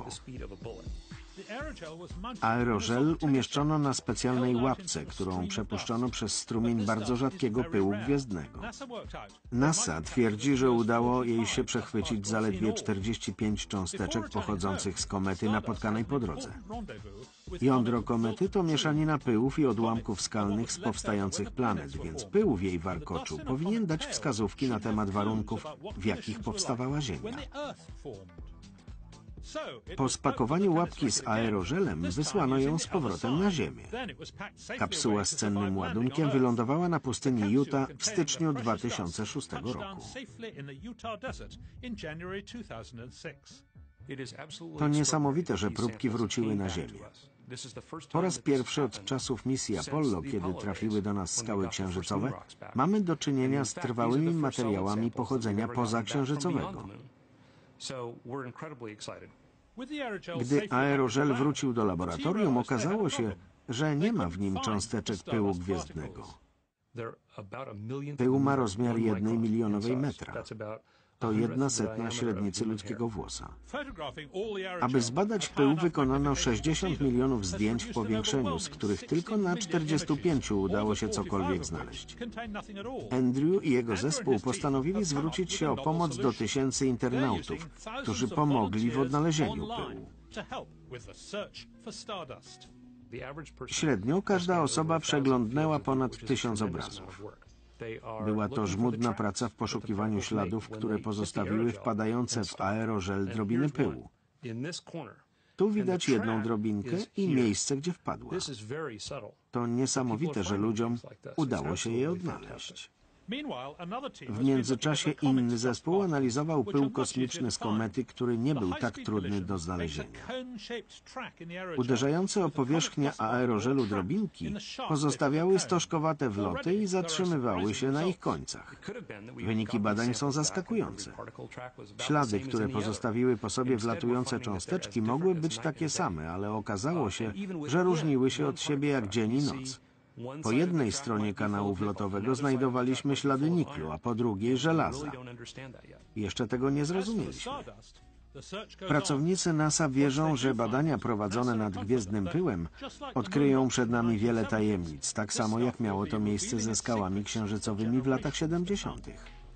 Aerożel umieszczono na specjalnej łapce, którą przepuszczono przez strumień bardzo rzadkiego pyłu gwiezdnego. NASA twierdzi, że udało jej się przechwycić zaledwie 45 cząsteczek pochodzących z komety napotkanej po drodze. Jądro komety to mieszanina pyłów i odłamków skalnych z powstających planet, więc pył w jej warkoczu powinien dać wskazówki na temat warunków, w jakich powstawała Ziemia. Po spakowaniu łapki z aerożelem wysłano ją z powrotem na Ziemię. Kapsuła z cennym ładunkiem wylądowała na pustyni Utah w styczniu 2006 roku. To niesamowite, że próbki wróciły na Ziemię. Po raz pierwszy od czasów misji Apollo, kiedy trafiły do nas skały księżycowe, mamy do czynienia z trwałymi materiałami pochodzenia pozaksiężycowego. Gdy aerożel wrócił do laboratorium, okazało się, że nie ma w nim cząsteczek pyłu gwiezdnego. Pył ma rozmiar 1 milionowej metra. To 1/100 średnicy ludzkiego włosa. Aby zbadać pył, wykonano 60 milionów zdjęć w powiększeniu, z których tylko na 45 udało się cokolwiek znaleźć. Andrew i jego zespół postanowili zwrócić się o pomoc do tysięcy internautów, którzy pomogli w odnalezieniu pyłu. Średnio każda osoba przeglądnęła ponad 1000 obrazów. Była to żmudna praca w poszukiwaniu śladów, które pozostawiły wpadające w aerożel drobiny pyłu. Tu widać jedną drobinkę i miejsce, gdzie wpadła. To niesamowite, że ludziom udało się je odnaleźć. W międzyczasie inny zespół analizował pył kosmiczny z komety, który nie był tak trudny do znalezienia. Uderzające o powierzchnię aerożelu drobinki pozostawiały stożkowate wloty i zatrzymywały się na ich końcach. Wyniki badań są zaskakujące. Ślady, które pozostawiły po sobie wlatujące cząsteczki, mogły być takie same, ale okazało się, że różniły się od siebie jak dzień i noc. Po jednej stronie kanału wlotowego znajdowaliśmy ślady niklu, a po drugiej żelaza. Jeszcze tego nie zrozumieliśmy. Pracownicy NASA wierzą, że badania prowadzone nad gwiezdnym pyłem odkryją przed nami wiele tajemnic, tak samo jak miało to miejsce ze skałami księżycowymi w latach 70.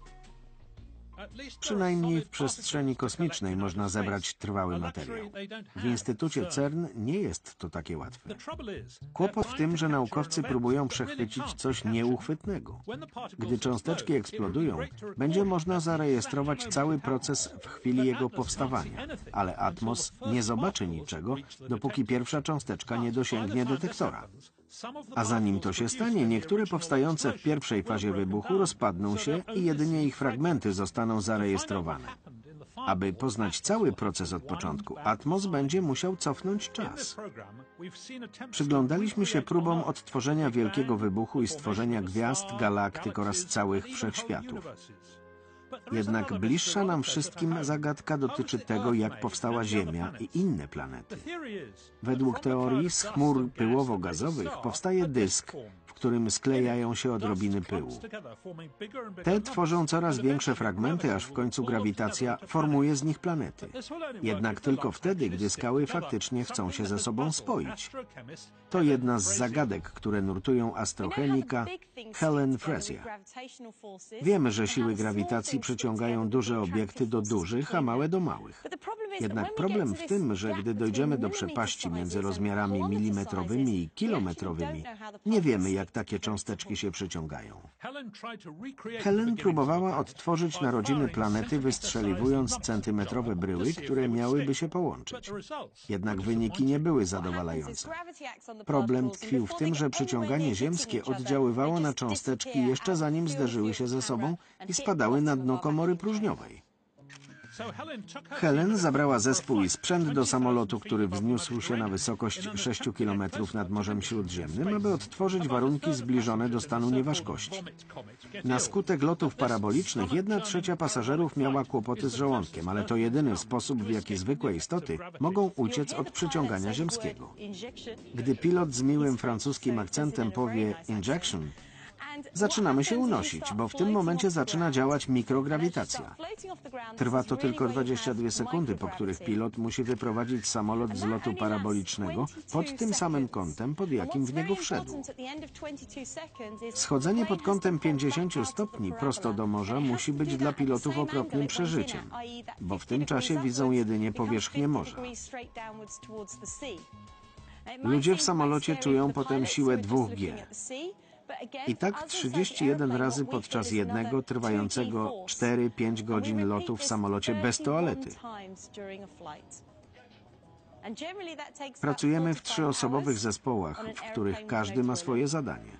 Przynajmniej w przestrzeni kosmicznej można zebrać trwały materiał. W Instytucie CERN nie jest to takie łatwe. Kłopot w tym, że naukowcy próbują przechwycić coś nieuchwytnego. Gdy cząsteczki eksplodują, będzie można zarejestrować cały proces w chwili jego powstawania, ale Atmos nie zobaczy niczego, dopóki pierwsza cząsteczka nie dosięgnie detektora. A zanim to się stanie, niektóre powstające w pierwszej fazie wybuchu rozpadną się i jedynie ich fragmenty zostaną zarejestrowane. Aby poznać cały proces od początku, Atmos będzie musiał cofnąć czas. Przyglądaliśmy się próbom odtworzenia wielkiego wybuchu i stworzenia gwiazd, galaktyk oraz całych wszechświatów. Jednak bliższa nam wszystkim zagadka dotyczy tego, jak powstała Ziemia i inne planety. Według teorii z chmur pyłowo-gazowych powstaje dysk, w którym sklejają się odrobiny pyłu. Te tworzą coraz większe fragmenty, aż w końcu grawitacja formuje z nich planety. Jednak tylko wtedy, gdy skały faktycznie chcą się ze sobą spoić. To jedna z zagadek, które nurtują astrochemika Helen Frazier. Wiemy, że siły grawitacji przyciągają duże obiekty do dużych, a małe do małych. Jednak problem w tym, że gdy dojdziemy do przepaści między rozmiarami milimetrowymi i kilometrowymi, nie wiemy, jak takie cząsteczki się przyciągają. Helen próbowała odtworzyć narodziny planety, wystrzeliwując centymetrowe bryły, które miałyby się połączyć. Jednak wyniki nie były zadowalające. Problem tkwił w tym, że przyciąganie ziemskie oddziaływało na cząsteczki jeszcze zanim zderzyły się ze sobą i spadały na dno komory próżniowej. Helen zabrała zespół i sprzęt do samolotu, który wzniósł się na wysokość 6 km nad Morzem Śródziemnym, aby odtworzyć warunki zbliżone do stanu nieważkości. Na skutek lotów parabolicznych 1/3 pasażerów miała kłopoty z żołądkiem, ale to jedyny sposób, w jaki zwykłe istoty mogą uciec od przyciągania ziemskiego. Gdy pilot z miłym francuskim akcentem powie injection, zaczynamy się unosić, bo w tym momencie zaczyna działać mikrograwitacja. Trwa to tylko 22 sekundy, po których pilot musi wyprowadzić samolot z lotu parabolicznego pod tym samym kątem, pod jakim w niego wszedł. Schodzenie pod kątem 50 stopni prosto do morza musi być dla pilotów okropnym przeżyciem, bo w tym czasie widzą jedynie powierzchnię morza. Ludzie w samolocie czują potem siłę 2G. I tak 31 razy podczas jednego trwającego 4-5 godzin lotu w samolocie bez toalety. Pracujemy w 3-osobowych zespołach, w których każdy ma swoje zadanie.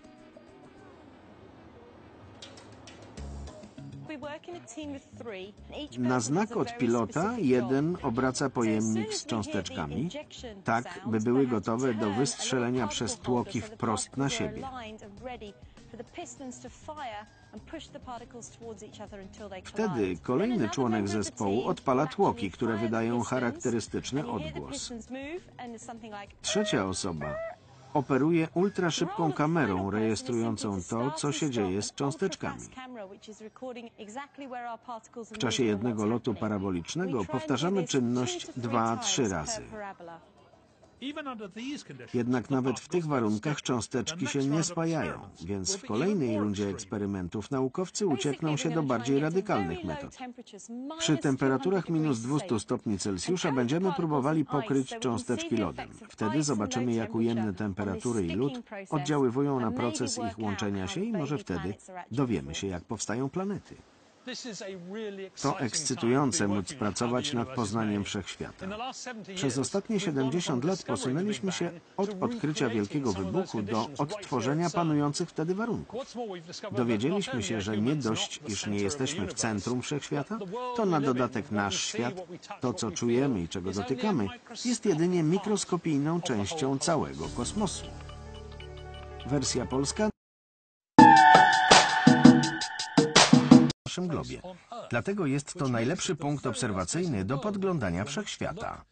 Na znak od pilota jeden obraca pojemnik z cząsteczkami, tak by były gotowe do wystrzelenia przez tłoki wprost na siebie. Wtedy kolejny członek zespołu odpala tłoki, które wydają charakterystyczny odgłos. Trzecia osoba operuje ultraszybką kamerą rejestrującą to, co się dzieje z cząsteczkami. W czasie jednego lotu parabolicznego powtarzamy czynność 2-3 razy. Jednak nawet w tych warunkach cząsteczki się nie spajają, więc w kolejnej rundzie eksperymentów naukowcy uciekną się do bardziej radykalnych metod. Przy temperaturach -200 stopni Celsjusza będziemy próbowali pokryć cząsteczki lodem. Wtedy zobaczymy, jak ujemne temperatury i lód oddziaływują na proces ich łączenia się i może wtedy dowiemy się, jak powstają planety. To ekscytujące móc pracować nad poznaniem wszechświata. Przez ostatnie 70 lat posunęliśmy się od odkrycia wielkiego wybuchu do odtworzenia panujących wtedy warunków. Dowiedzieliśmy się, że nie dość, iż nie jesteśmy w centrum wszechświata, to na dodatek nasz świat, to co czujemy i czego dotykamy, jest jedynie mikroskopijną częścią całego kosmosu. Wersja polska w naszym globie. Dlatego jest to najlepszy punkt obserwacyjny do podglądania wszechświata.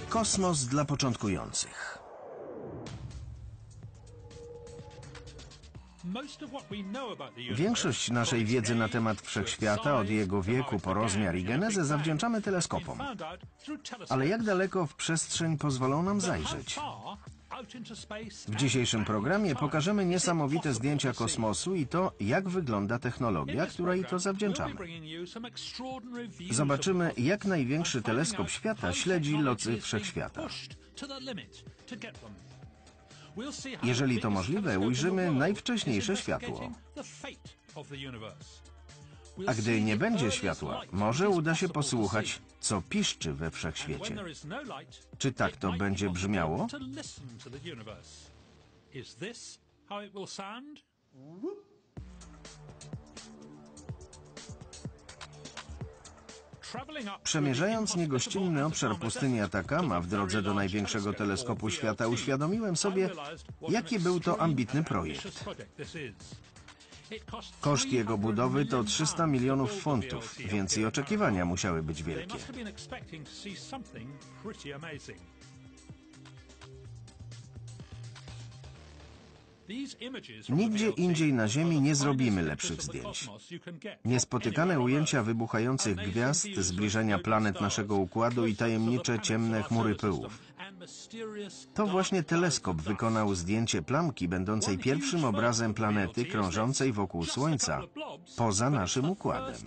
Kosmos dla początkujących. Większość naszej wiedzy na temat wszechświata, od jego wieku po rozmiar i genezę, zawdzięczamy teleskopom. Ale jak daleko w przestrzeń pozwolą nam zajrzeć? W dzisiejszym programie pokażemy niesamowite zdjęcia kosmosu i to, jak wygląda technologia, której to zawdzięczamy. Zobaczymy, jak największy teleskop świata śledzi loty wszechświata. Jeżeli to możliwe, ujrzymy najwcześniejsze światło. A gdy nie będzie światła, może uda się posłuchać, co piszczy we wszechświecie. Czy tak to będzie brzmiało? Przemierzając niegościnny obszar pustyni Atacama w drodze do największego teleskopu świata, uświadomiłem sobie, jaki był to ambitny projekt. Koszt jego budowy to 300 milionów funtów, więc i oczekiwania musiały być wielkie. Nigdzie indziej na Ziemi nie zrobimy lepszych zdjęć. Niespotykane ujęcia wybuchających gwiazd, zbliżenia planet naszego układu i tajemnicze ciemne chmury pyłów. To właśnie teleskop wykonał zdjęcie plamki będącej pierwszym obrazem planety krążącej wokół Słońca poza naszym układem.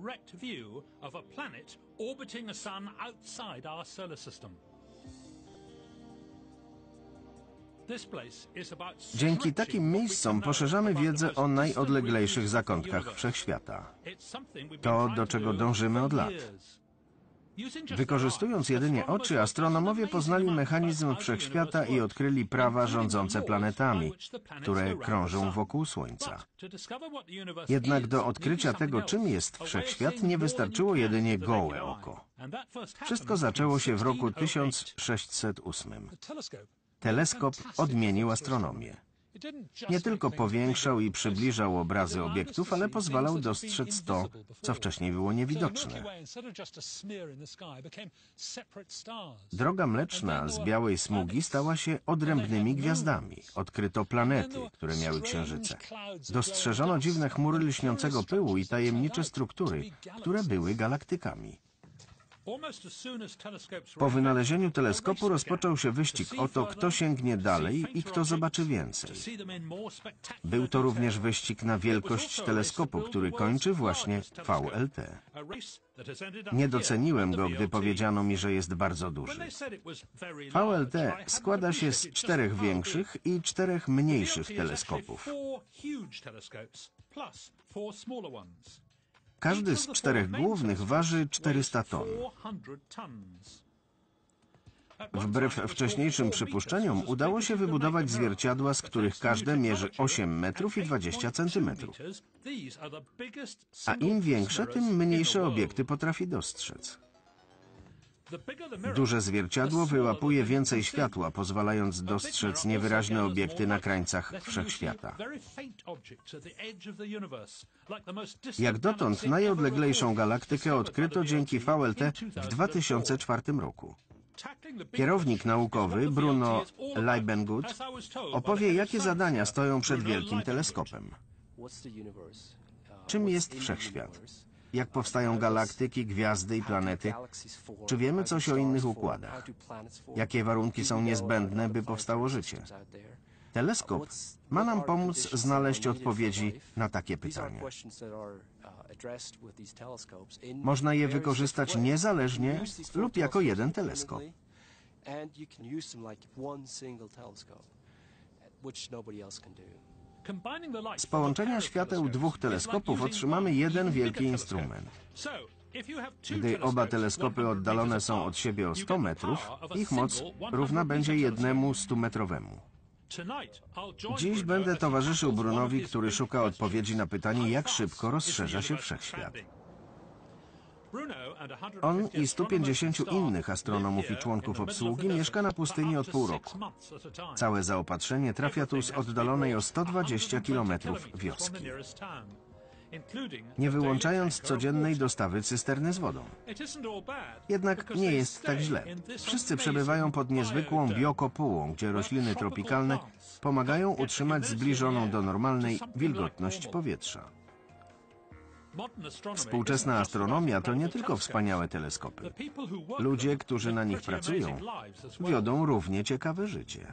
Dzięki takim miejscom poszerzamy wiedzę o najodleglejszych zakątkach wszechświata. To, do czego dążymy od lat. Wykorzystując jedynie oczy, astronomowie poznali mechanizm wszechświata i odkryli prawa rządzące planetami, które krążą wokół Słońca. Jednak do odkrycia tego, czym jest wszechświat, nie wystarczyło jedynie gołe oko. Wszystko zaczęło się w roku 1608. Teleskop odmienił astronomię. Nie tylko powiększał i przybliżał obrazy obiektów, ale pozwalał dostrzec to, co wcześniej było niewidoczne. Droga Mleczna z białej smugi stała się odrębnymi gwiazdami. Odkryto planety, które miały księżyce. Dostrzeżono dziwne chmury lśniącego pyłu i tajemnicze struktury, które były galaktykami. Po wynalezieniu teleskopu rozpoczął się wyścig o to, kto sięgnie dalej i kto zobaczy więcej. Był to również wyścig na wielkość teleskopu, który kończy właśnie VLT. Nie doceniłem go, gdy powiedziano mi, że jest bardzo duży. VLT składa się z 4 większych i 4 mniejszych teleskopów. Każdy z 4 głównych waży 400 ton. Wbrew wcześniejszym przypuszczeniom udało się wybudować zwierciadła, z których każde mierzy 8 metrów i 20 centymetrów. A im większe, tym mniejsze obiekty potrafi dostrzec. Duże zwierciadło wyłapuje więcej światła, pozwalając dostrzec niewyraźne obiekty na krańcach wszechświata. Jak dotąd najodleglejszą galaktykę odkryto dzięki VLT w 2004 roku. Kierownik naukowy Bruno Leibengut opowie, jakie zadania stoją przed wielkim teleskopem. Czym jest wszechświat? Jak powstają galaktyki, gwiazdy i planety? Czy wiemy coś o innych układach? Jakie warunki są niezbędne, by powstało życie? Teleskop ma nam pomóc znaleźć odpowiedzi na takie pytania. Można je wykorzystać niezależnie lub jako jeden teleskop. Z połączenia świateł 2 teleskopów otrzymamy jeden wielki instrument. Gdy oba teleskopy oddalone są od siebie o 100 metrów, ich moc równa będzie 1 100-metrowemu. Dziś będę towarzyszył Brunowi, który szuka odpowiedzi na pytanie, jak szybko rozszerza się wszechświat. On i 150 innych astronomów i członków obsługi mieszka na pustyni od pół roku. Całe zaopatrzenie trafia tu z oddalonej o 120 km wioski. nie wyłączając codziennej dostawy cysterny z wodą. Jednak nie jest tak źle. Wszyscy przebywają pod niezwykłą biokopułą, gdzie rośliny tropikalne pomagają utrzymać zbliżoną do normalnej wilgotność powietrza. Współczesna astronomia to nie tylko wspaniałe teleskopy. Ludzie, którzy na nich pracują, wiodą równie ciekawe życie.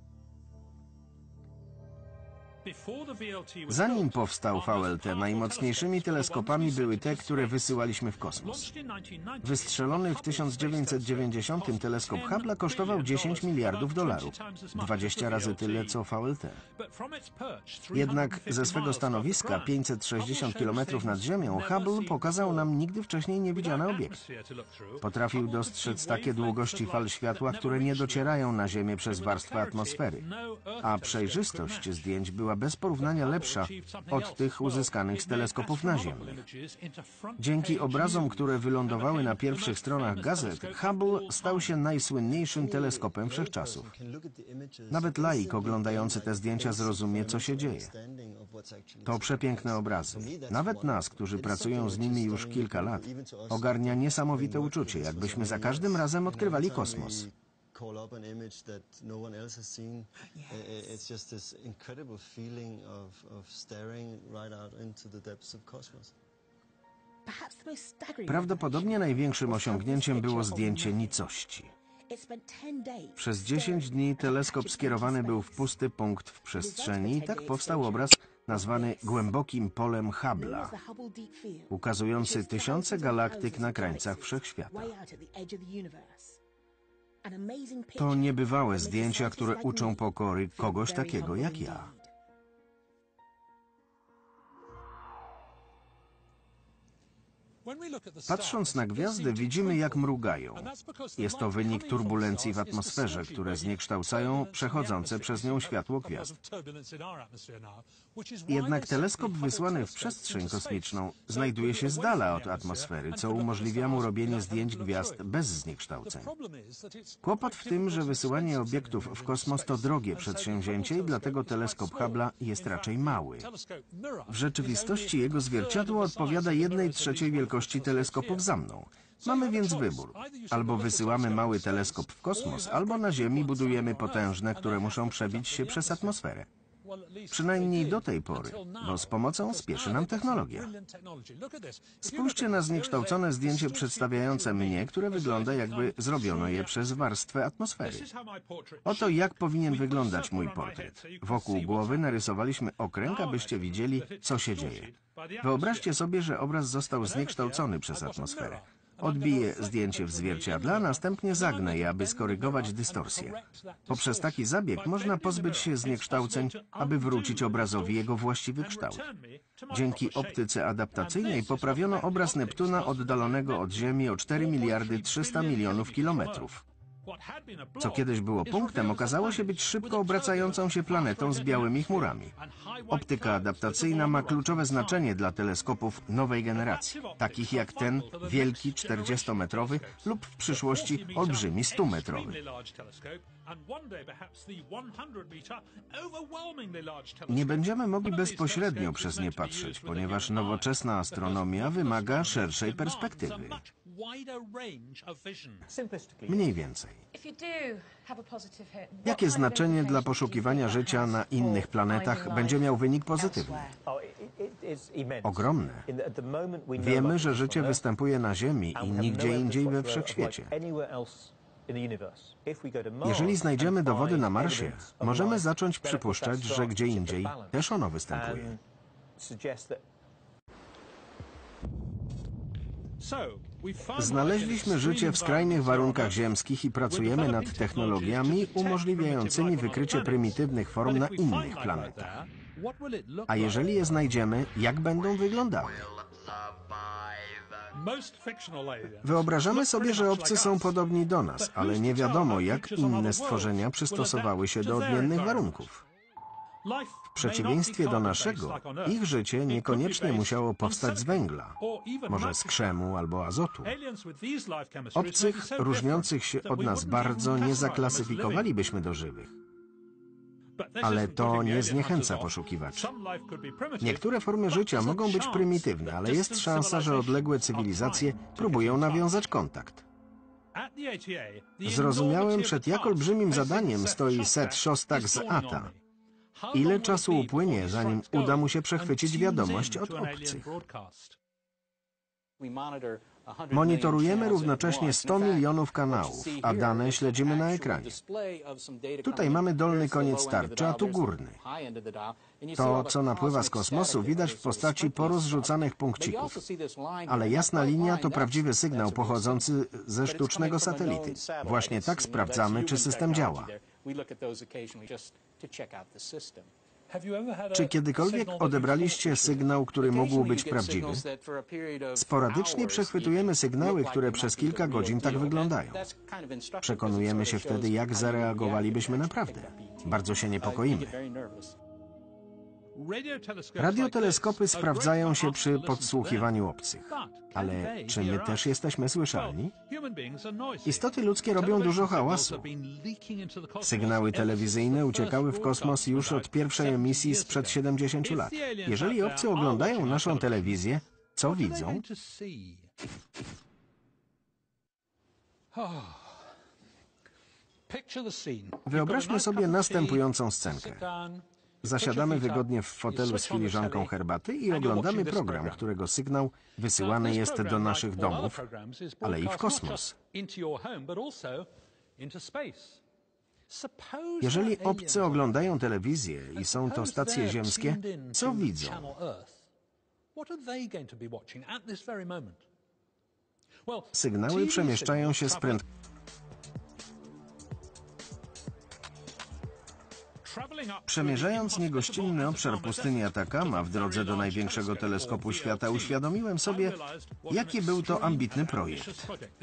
Zanim powstał VLT, najmocniejszymi teleskopami były te, które wysyłaliśmy w kosmos. Wystrzelony w 1990 teleskop Hubble'a kosztował $10 miliardów, 20 razy tyle co VLT. Jednak ze swego stanowiska 560 km nad Ziemią Hubble pokazał nam nigdy wcześniej niewidziane obiekty. Potrafił dostrzec takie długości fal światła, które nie docierają na Ziemię przez warstwę atmosfery, a przejrzystość zdjęć była bez porównania lepsza od tych uzyskanych z teleskopów naziemnych. Dzięki obrazom, które wylądowały na pierwszych stronach gazet, Hubble stał się najsłynniejszym teleskopem wszechczasów. Nawet laik oglądający te zdjęcia zrozumie, co się dzieje. To przepiękne obrazy. Nawet nas, którzy pracują z nimi już kilka lat, ogarnia niesamowite uczucie, jakbyśmy za każdym razem odkrywali kosmos. Call up an image that no one else has seen. It's just this incredible feeling of staring right out into the depths of cosmos. Prawdopodobnie największym osiągnięciem było zdjęcie nicości. Przez 10 dni teleskop skierowany był w pusty punkt w przestrzeni i tak powstał obraz nazwany głębokim polem Hubble'a, ukazujący tysiące galaktyk na krańcach wszechświata. To niebywałe zdjęcia, które uczą pokory kogoś takiego jak ja. Patrząc na gwiazdy, widzimy, jak mrugają. Jest to wynik turbulencji w atmosferze, które zniekształcają przechodzące przez nią światło gwiazd. Jednak teleskop wysłany w przestrzeń kosmiczną znajduje się z dala od atmosfery, co umożliwia mu robienie zdjęć gwiazd bez zniekształceń. Kłopot w tym, że wysyłanie obiektów w kosmos to drogie przedsięwzięcie i dlatego teleskop Hubble'a jest raczej mały. W rzeczywistości jego zwierciadło odpowiada 1/3 wielkości teleskopów za mną. Mamy więc wybór. Albo wysyłamy mały teleskop w kosmos, albo na Ziemi budujemy potężne, które muszą przebić się przez atmosferę. Przynajmniej do tej pory, bo z pomocą spieszy nam technologia. Spójrzcie na zniekształcone zdjęcie przedstawiające mnie, które wygląda, jakby zrobiono je przez warstwę atmosfery. Oto jak powinien wyglądać mój portret. Wokół głowy narysowaliśmy okręg, abyście widzieli, co się dzieje. Wyobraźcie sobie, że obraz został zniekształcony przez atmosferę. Odbiję zdjęcie w zwierciadle, a następnie zagnę je, aby skorygować dystorsję. Poprzez taki zabieg można pozbyć się zniekształceń, aby wrócić obrazowi jego właściwy kształt. Dzięki optyce adaptacyjnej poprawiono obraz Neptuna oddalonego od Ziemi o 4,3 miliardy kilometrów. Co kiedyś było punktem, okazało się być szybko obracającą się planetą z białymi chmurami. Optyka adaptacyjna ma kluczowe znaczenie dla teleskopów nowej generacji, takich jak ten wielki 40-metrowy lub w przyszłości olbrzymi 100-metrowy. Nie będziemy mogli bezpośrednio przez nie patrzeć, ponieważ nowoczesna astronomia wymaga szerszej perspektywy. Mniej więcej. Jakie znaczenie dla poszukiwania życia na innych planetach będzie miał wynik pozytywny? Ogromne. Wiemy, że życie występuje na Ziemi i nigdzie indziej we wszechświecie. Jeżeli znajdziemy dowody na Marsie, możemy zacząć przypuszczać, że gdzie indziej też ono występuje. Znaleźliśmy życie w skrajnych warunkach ziemskich i pracujemy nad technologiami umożliwiającymi wykrycie prymitywnych form na innych planetach. A jeżeli je znajdziemy, jak będą wyglądały? Wyobrażamy sobie, że obcy są podobni do nas, ale nie wiadomo, jak inne stworzenia przystosowały się do odmiennych warunków. W przeciwieństwie do naszego, ich życie niekoniecznie musiało powstać z węgla, może z krzemu albo azotu. Obcych, różniących się od nas bardzo, nie zaklasyfikowalibyśmy do żywych. Ale to nie zniechęca poszukiwaczy. Niektóre formy życia mogą być prymitywne, ale jest szansa, że odległe cywilizacje próbują nawiązać kontakt. Zrozumiałem, przed jak olbrzymim zadaniem stoi Seth Shostak z ATA. Ile czasu upłynie, zanim uda mu się przechwycić wiadomość od obcych? Monitorujemy równocześnie 100 milionów kanałów, a dane śledzimy na ekranie. Tutaj mamy dolny koniec tarczy, a tu górny. To, co napływa z kosmosu, widać w postaci porozrzucanych punkcików. Ale jasna linia to prawdziwy sygnał pochodzący ze sztucznego satelity. Właśnie tak sprawdzamy, czy system działa. Czy kiedykolwiek odebraliście sygnał, który mógł być prawdziwy? Sporadycznie przechwytujemy sygnały, które przez kilka godzin tak wyglądają. Przekonujemy się wtedy, jak zareagowalibyśmy naprawdę. Bardzo się niepokoimy. Radioteleskopy sprawdzają się przy podsłuchiwaniu obcych. Ale czy my też jesteśmy słyszalni? Istoty ludzkie robią dużo hałasu. Sygnały telewizyjne uciekały w kosmos już od pierwszej emisji sprzed 70 lat. Jeżeli obcy oglądają naszą telewizję, co widzą? Wyobraźmy sobie następującą scenkę. Zasiadamy wygodnie w fotelu z filiżanką herbaty i oglądamy program, którego sygnał wysyłany jest do naszych domów, ale i w kosmos. Jeżeli obcy oglądają telewizję i są to stacje ziemskie, co widzą? Sygnały przemieszczają się z prędkością. Przemierzając niegościnny obszar pustyni Atacama w drodze do największego teleskopu świata, uświadomiłem sobie, jaki był to ambitny projekt.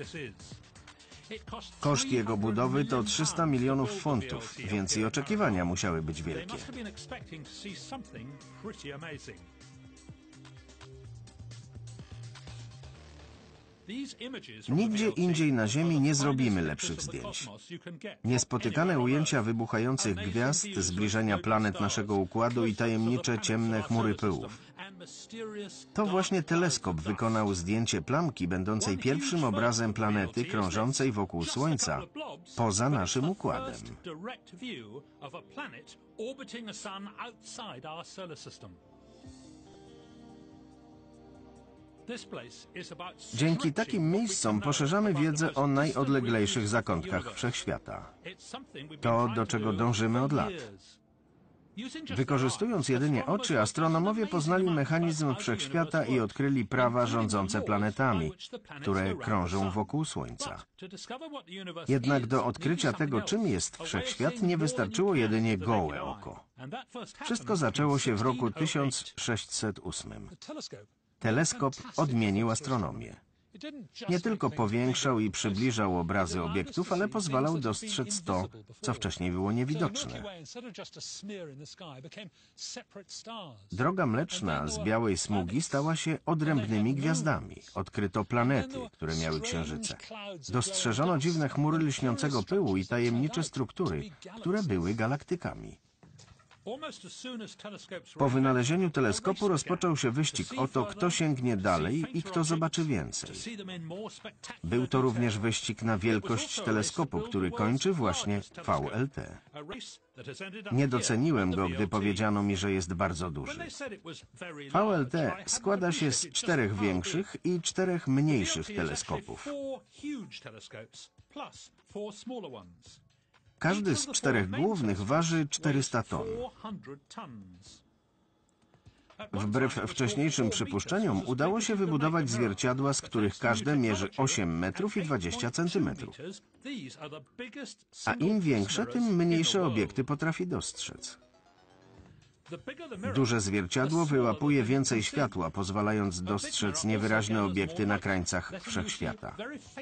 Koszt jego budowy to 300 milionów funtów, więc i oczekiwania musiały być wielkie. Nigdzie indziej na Ziemi nie zrobimy lepszych zdjęć. Niespotykane ujęcia wybuchających gwiazd, zbliżenia planet naszego układu i tajemnicze ciemne chmury pyłów. To właśnie teleskop wykonał zdjęcie plamki będącej pierwszym obrazem planety krążącej wokół Słońca poza naszym układem. Dzięki takim miejscom poszerzamy wiedzę o najodleglejszych zakątkach wszechświata. To, do czego dążymy od lat. Wykorzystując jedynie oczy, astronomowie poznali mechanizm wszechświata i odkryli prawa rządzące planetami, które krążą wokół Słońca. Jednak do odkrycia tego, czym jest wszechświat, nie wystarczyło jedynie gołe oko. Wszystko zaczęło się w roku 1608. Teleskop odmienił astronomię. Nie tylko powiększał i przybliżał obrazy obiektów, ale pozwalał dostrzec to, co wcześniej było niewidoczne. Droga Mleczna z białej smugi stała się odrębnymi gwiazdami. Odkryto planety, które miały księżyce. Dostrzeżono dziwne chmury lśniącego pyłu i tajemnicze struktury, które były galaktykami. Po wynalezieniu teleskopu rozpoczął się wyścig o to, kto sięgnie dalej i kto zobaczy więcej. Był to również wyścig na wielkość teleskopu, który kończy właśnie VLT. Nie doceniłem go, gdy powiedziano mi, że jest bardzo duży. VLT składa się z 4 większych i 4 mniejszych teleskopów. Każdy z 4 głównych waży 400 ton. Wbrew wcześniejszym przypuszczeniom udało się wybudować zwierciadła, z których każde mierzy 8 metrów i 20 centymetrów. A im większe, tym mniejsze obiekty potrafi dostrzec. Duże zwierciadło wyłapuje więcej światła, pozwalając dostrzec niewyraźne obiekty na krańcach wszechświata.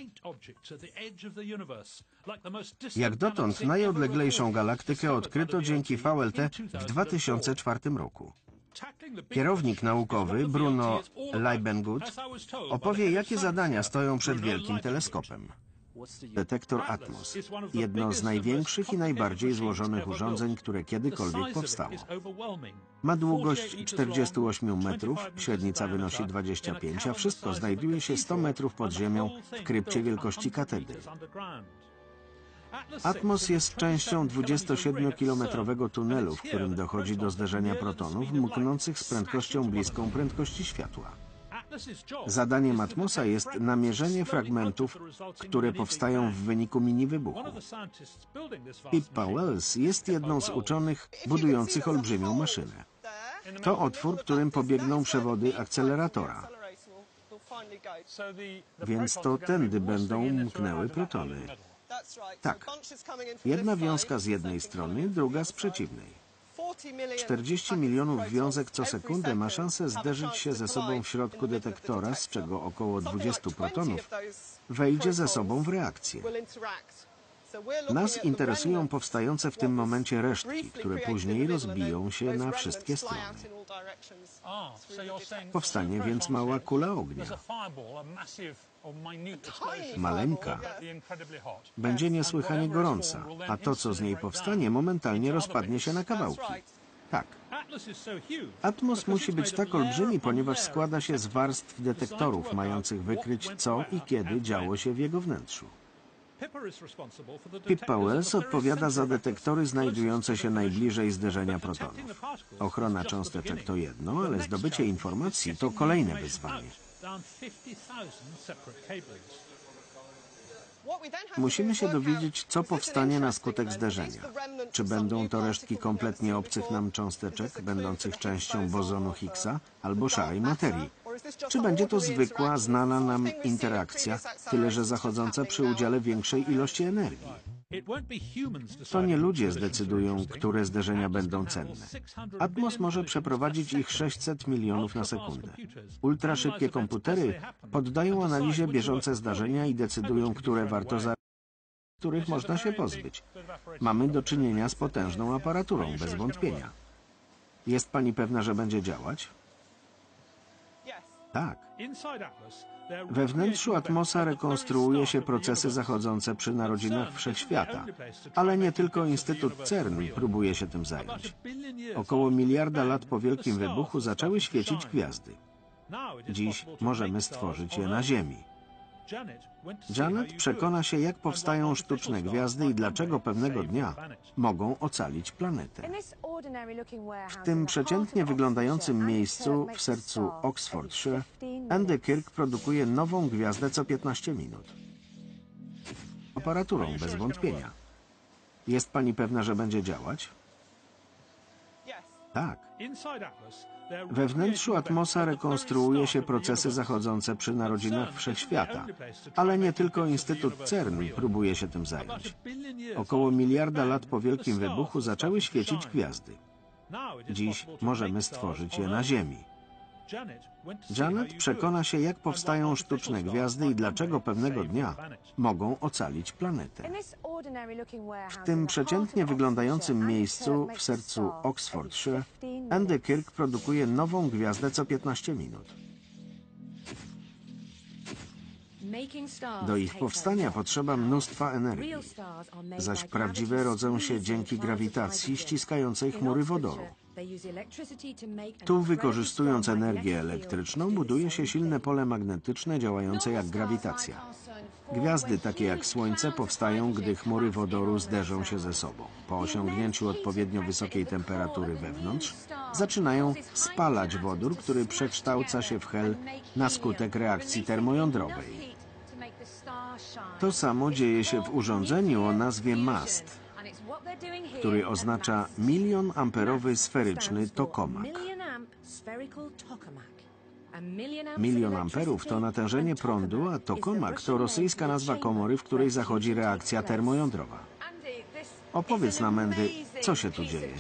Jak dotąd najodleglejszą galaktykę odkryto dzięki VLT w 2004 roku. Kierownik naukowy Bruno Leibengut opowie, jakie zadania stoją przed wielkim teleskopem. Detektor Atmos. Jedno z największych i najbardziej złożonych urządzeń, które kiedykolwiek powstało. Ma długość 48 metrów, średnica wynosi 25, a wszystko znajduje się 100 metrów pod ziemią w krypcie wielkości katedry. Atmos jest częścią 27-kilometrowego tunelu, w którym dochodzi do zderzenia protonów mknących z prędkością bliską prędkości światła. Zadaniem Atmosa jest namierzenie fragmentów, które powstają w wyniku mini-wybuchu. Pippa Wells jest jedną z uczonych budujących olbrzymią maszynę. To otwór, którym pobiegną przewody akceleratora. Więc to tędy będą mknęły protony. Tak. Jedna wiązka z jednej strony, druga z przeciwnej. 40 milionów wiązek co sekundę ma szansę zderzyć się ze sobą w środku detektora, z czego około 20 protonów wejdzie ze sobą w reakcję. Nas interesują powstające w tym momencie resztki, które później rozbiją się na wszystkie strony. Powstanie więc mała kula ognia. Maleńka. Będzie niesłychanie gorąca, a to, co z niej powstanie, momentalnie rozpadnie się na kawałki. Tak. Atmos musi być tak olbrzymi, ponieważ składa się z warstw detektorów, mających wykryć, co i kiedy działo się w jego wnętrzu. Pippa Wells odpowiada za detektory znajdujące się najbliżej zderzenia protonów. Ochrona cząsteczek to jedno, ale zdobycie informacji to kolejne wyzwanie. Musimy się dowiedzieć, co powstanie na skutek zderzenia. Czy będą to resztki kompletnie obcych nam cząsteczek, będących częścią bozonu Higgsa albo szarej materii? Czy będzie to zwykła, znana nam interakcja, tyle że zachodząca przy udziale większej ilości energii? To nie ludzie zdecydują, które zderzenia będą cenne. Atmos może przeprowadzić ich 600 milionów na sekundę. Ultraszybkie komputery poddają analizie bieżące zdarzenia i decydują, które warto których można się pozbyć. Mamy do czynienia z potężną aparaturą, bez wątpienia. Jest pani pewna, że będzie działać? Tak. We wnętrzu Atmosa rekonstruuje się procesy zachodzące przy narodzinach Wszechświata, ale nie tylko Instytut CERN próbuje się tym zająć. Około miliarda lat po Wielkim Wybuchu zaczęły świecić gwiazdy. Dziś możemy stworzyć je na Ziemi. Janet przekona się, jak powstają sztuczne gwiazdy i dlaczego pewnego dnia mogą ocalić planetę. W tym przeciętnie wyglądającym miejscu w sercu Oxfordshire Andy Kirk produkuje nową gwiazdę co 15 minut. Aparaturą, bez wątpienia. Jest pani pewna, że będzie działać? Tak. We wnętrzu Atmosa rekonstruuje się procesy zachodzące przy narodzinach Wszechświata, ale nie tylko Instytut CERN próbuje się tym zająć. Około miliarda lat po Wielkim Wybuchu zaczęły świecić gwiazdy. Dziś możemy stworzyć je na Ziemi. Janet przekona się, jak powstają sztuczne gwiazdy i dlaczego pewnego dnia mogą ocalić planetę. W tym przeciętnie wyglądającym miejscu w sercu Oxfordshire Andy Kirk produkuje nową gwiazdę co 15 minut. Do ich powstania potrzeba mnóstwa energii, zaś prawdziwe rodzą się dzięki grawitacji ściskającej chmury wodoru. Tu, wykorzystując energię elektryczną, buduje się silne pole magnetyczne działające jak grawitacja. Gwiazdy takie jak Słońce powstają, gdy chmury wodoru zderzą się ze sobą. Po osiągnięciu odpowiednio wysokiej temperatury wewnątrz zaczynają spalać wodór, który przekształca się w hel na skutek reakcji termojądrowej. To samo dzieje się w urządzeniu o nazwie MAST, który oznacza milionamperowy sferyczny tokamak. Milion amperów to natężenie prądu, a tokamak to rosyjska nazwa komory, w której zachodzi reakcja termojądrowa. Opowiedz nam, Andy, co się tu dzieje?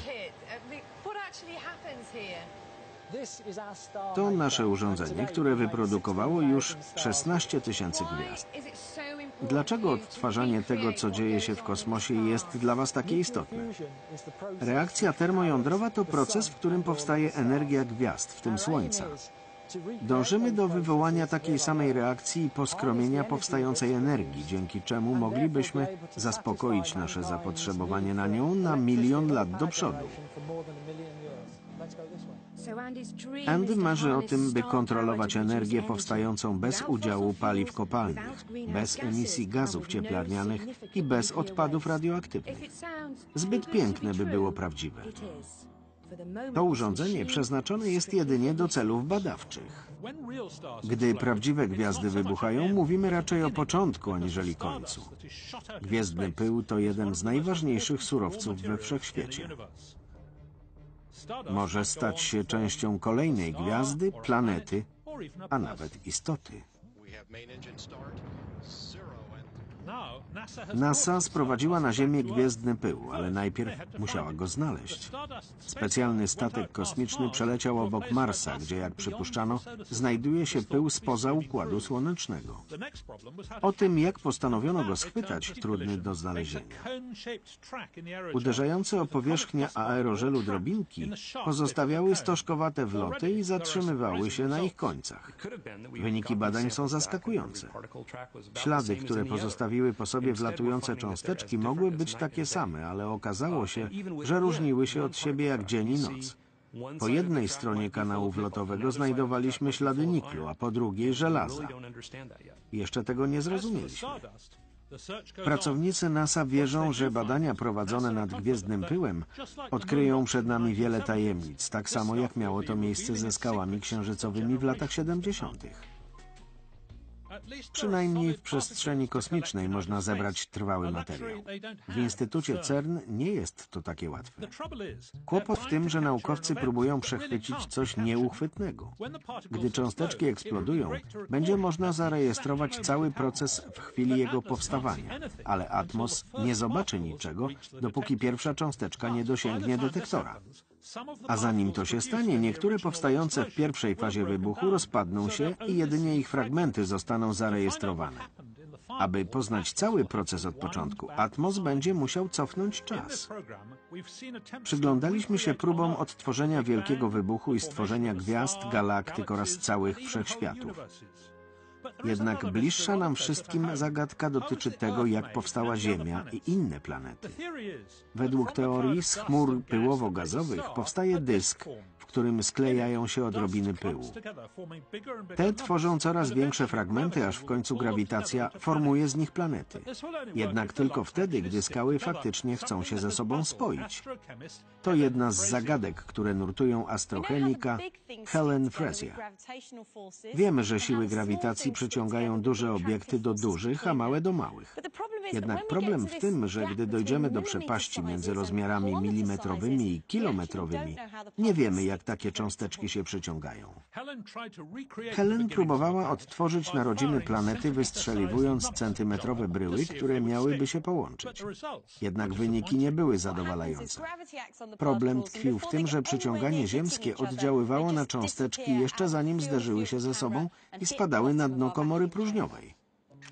To nasze urządzenie, które wyprodukowało już 16 tysięcy gwiazd. Dlaczego odtwarzanie tego, co dzieje się w kosmosie, jest dla Was takie istotne? Reakcja termojądrowa to proces, w którym powstaje energia gwiazd, w tym Słońca. Dążymy do wywołania takiej samej reakcji i poskromienia powstającej energii, dzięki czemu moglibyśmy zaspokoić nasze zapotrzebowanie na nią na 1 000 000 lat do przodu. Andy marzy o tym, by kontrolować energię powstającą bez udziału paliw kopalnych, bez emisji gazów cieplarnianych i bez odpadów radioaktywnych. Zbyt piękne, by było prawdziwe. To urządzenie przeznaczone jest jedynie do celów badawczych. Gdy prawdziwe gwiazdy wybuchają, mówimy raczej o początku aniżeli końcu. Gwiezdny pył to jeden z najważniejszych surowców we wszechświecie. Może stać się częścią kolejnej gwiazdy, planety, a nawet istoty. NASA sprowadziła na Ziemię gwiezdny pył, ale najpierw musiała go znaleźć. Specjalny statek kosmiczny przeleciał obok Marsa, gdzie, jak przypuszczano, znajduje się pył spoza Układu Słonecznego. O tym, jak postanowiono go schwytać, trudny do znalezienia. Uderzające o powierzchnię aerożelu drobinki pozostawiały stożkowate wloty i zatrzymywały się na ich końcach. Wyniki badań są zaskakujące. Ślady, które pozostawiły po sobie wlatujące cząsteczki, mogły być takie same, ale okazało się, że różniły się od siebie jak dzień i noc. Po jednej stronie kanału wlotowego znajdowaliśmy ślady niklu, a po drugiej żelaza. Jeszcze tego nie zrozumieliśmy. Pracownicy NASA wierzą, że badania prowadzone nad gwiezdnym pyłem odkryją przed nami wiele tajemnic, tak samo jak miało to miejsce ze skałami księżycowymi w latach 70. Przynajmniej w przestrzeni kosmicznej można zebrać trwały materiał. W Instytucie CERN nie jest to takie łatwe. Kłopot w tym, że naukowcy próbują przechwycić coś nieuchwytnego. Gdy cząsteczki eksplodują, będzie można zarejestrować cały proces w chwili jego powstawania, ale Atmos nie zobaczy niczego, dopóki pierwsza cząsteczka nie dosięgnie detektora. A zanim to się stanie, niektóre powstające w pierwszej fazie wybuchu rozpadną się i jedynie ich fragmenty zostaną zarejestrowane. Aby poznać cały proces od początku, Atmos będzie musiał cofnąć czas. Przyglądaliśmy się próbom odtworzenia wielkiego wybuchu i stworzenia gwiazd, galaktyk oraz całych wszechświatów. Jednak bliższa nam wszystkim zagadka dotyczy tego, jak powstała Ziemia i inne planety. Według teorii z chmur pyłowo-gazowych powstaje dysk, w którym sklejają się odrobiny pyłu. Te tworzą coraz większe fragmenty, aż w końcu grawitacja formuje z nich planety. Jednak tylko wtedy, gdy skały faktycznie chcą się ze sobą spoić. To jedna z zagadek, które nurtują astrochemika Helen Frazier. Wiemy, że siły grawitacji przyciągają duże obiekty do dużych, a małe do małych. Jednak problem w tym, że gdy dojdziemy do przepaści między rozmiarami milimetrowymi i kilometrowymi, nie wiemy, jak takie cząsteczki się przyciągają. Helen próbowała odtworzyć narodziny planety, wystrzeliwując centymetrowe bryły, które miałyby się połączyć. Jednak wyniki nie były zadowalające. Problem tkwił w tym, że przyciąganie ziemskie oddziaływało na cząsteczki jeszcze zanim zderzyły się ze sobą i spadały na dno komory próżniowej.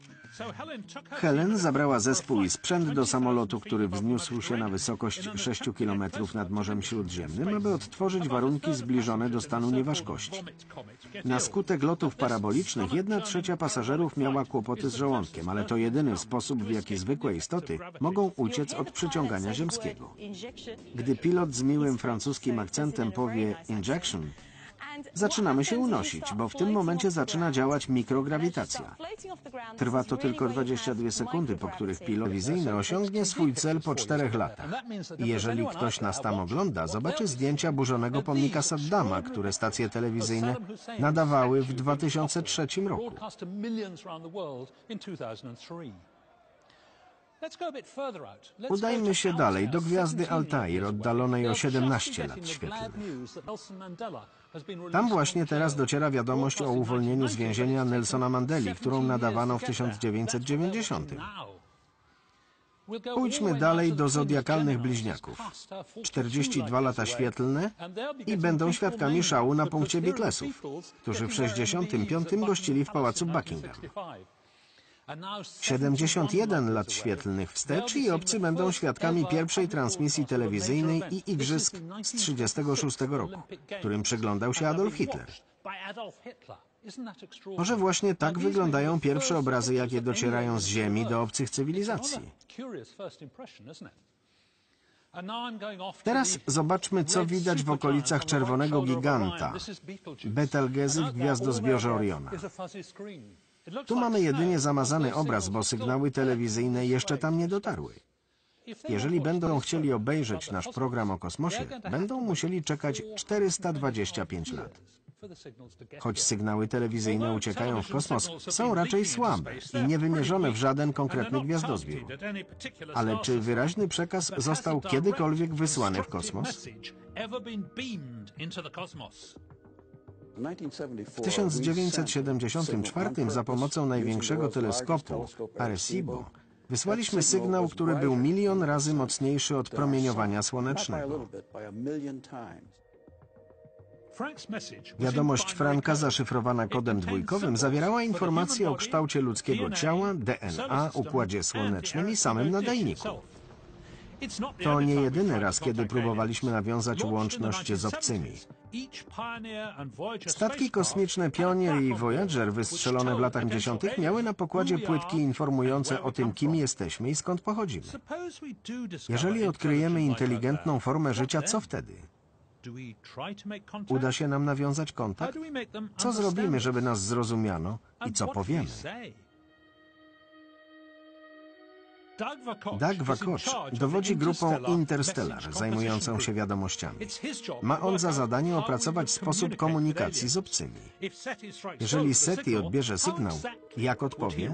Helen zabrała zespół i sprzęt do samolotu, który wzniósł się na wysokość 6 km nad Morzem Śródziemnym, aby odtworzyć warunki zbliżone do stanu nieważkości. Na skutek lotów parabolicznych 1/3 pasażerów miała kłopoty z żołądkiem, ale to jedyny sposób, w jaki zwykłe istoty mogą uciec od przyciągania ziemskiego. Gdy pilot z miłym francuskim akcentem powie injection, zaczynamy się unosić, bo w tym momencie zaczyna działać mikrograwitacja. Trwa to tylko 22 sekundy, po których pilot telewizyjny osiągnie swój cel po 4 latach. I jeżeli ktoś nas tam ogląda, zobaczy zdjęcia burzonego pomnika Saddama, które stacje telewizyjne nadawały w 2003 roku. Udajmy się dalej do gwiazdy Altair, oddalonej o 17 lat świetlnych. Tam właśnie teraz dociera wiadomość o uwolnieniu z więzienia Nelsona Mandeli, którą nadawano w 1990. Pójdźmy dalej do zodiakalnych bliźniaków. 42 lata świetlne i będą świadkami szału na punkcie Beatlesów, którzy w 65 gościli w pałacu Buckingham. 71 lat świetlnych wstecz i obcy będą świadkami pierwszej transmisji telewizyjnej i igrzysk z 1936 roku, którym przyglądał się Adolf Hitler. Może właśnie tak wyglądają pierwsze obrazy, jakie docierają z Ziemi do obcych cywilizacji. Teraz zobaczmy, co widać w okolicach czerwonego giganta, Betelgezy w gwiazdozbiorze Oriona. Tu mamy jedynie zamazany obraz, bo sygnały telewizyjne jeszcze tam nie dotarły. Jeżeli będą chcieli obejrzeć nasz program o kosmosie, będą musieli czekać 425 lat. Choć sygnały telewizyjne uciekają w kosmos, są raczej słabe i niewymierzone w żaden konkretny gwiazdozbiór. Ale czy wyraźny przekaz został kiedykolwiek wysłany w kosmos? W 1974 za pomocą największego teleskopu Arecibo wysłaliśmy sygnał, który był 1 000 000 razy mocniejszy od promieniowania słonecznego. Wiadomość Franka, zaszyfrowana kodem dwójkowym, zawierała informacje o kształcie ludzkiego ciała, DNA, układzie słonecznym i samym nadajniku. To nie jedyny raz, kiedy próbowaliśmy nawiązać łączność z obcymi. Statki kosmiczne Pionier i Voyager, wystrzelone w latach 10., miały na pokładzie płytki informujące o tym, kim jesteśmy i skąd pochodzimy. Jeżeli odkryjemy inteligentną formę życia, co wtedy? Uda się nam nawiązać kontakt? Co zrobimy, żeby nas zrozumiano i co powiemy? Doug Vakoch dowodzi grupą Interstellar zajmującą się wiadomościami. Ma on za zadanie opracować sposób komunikacji z obcymi. Jeżeli SETI odbierze sygnał, jak odpowie?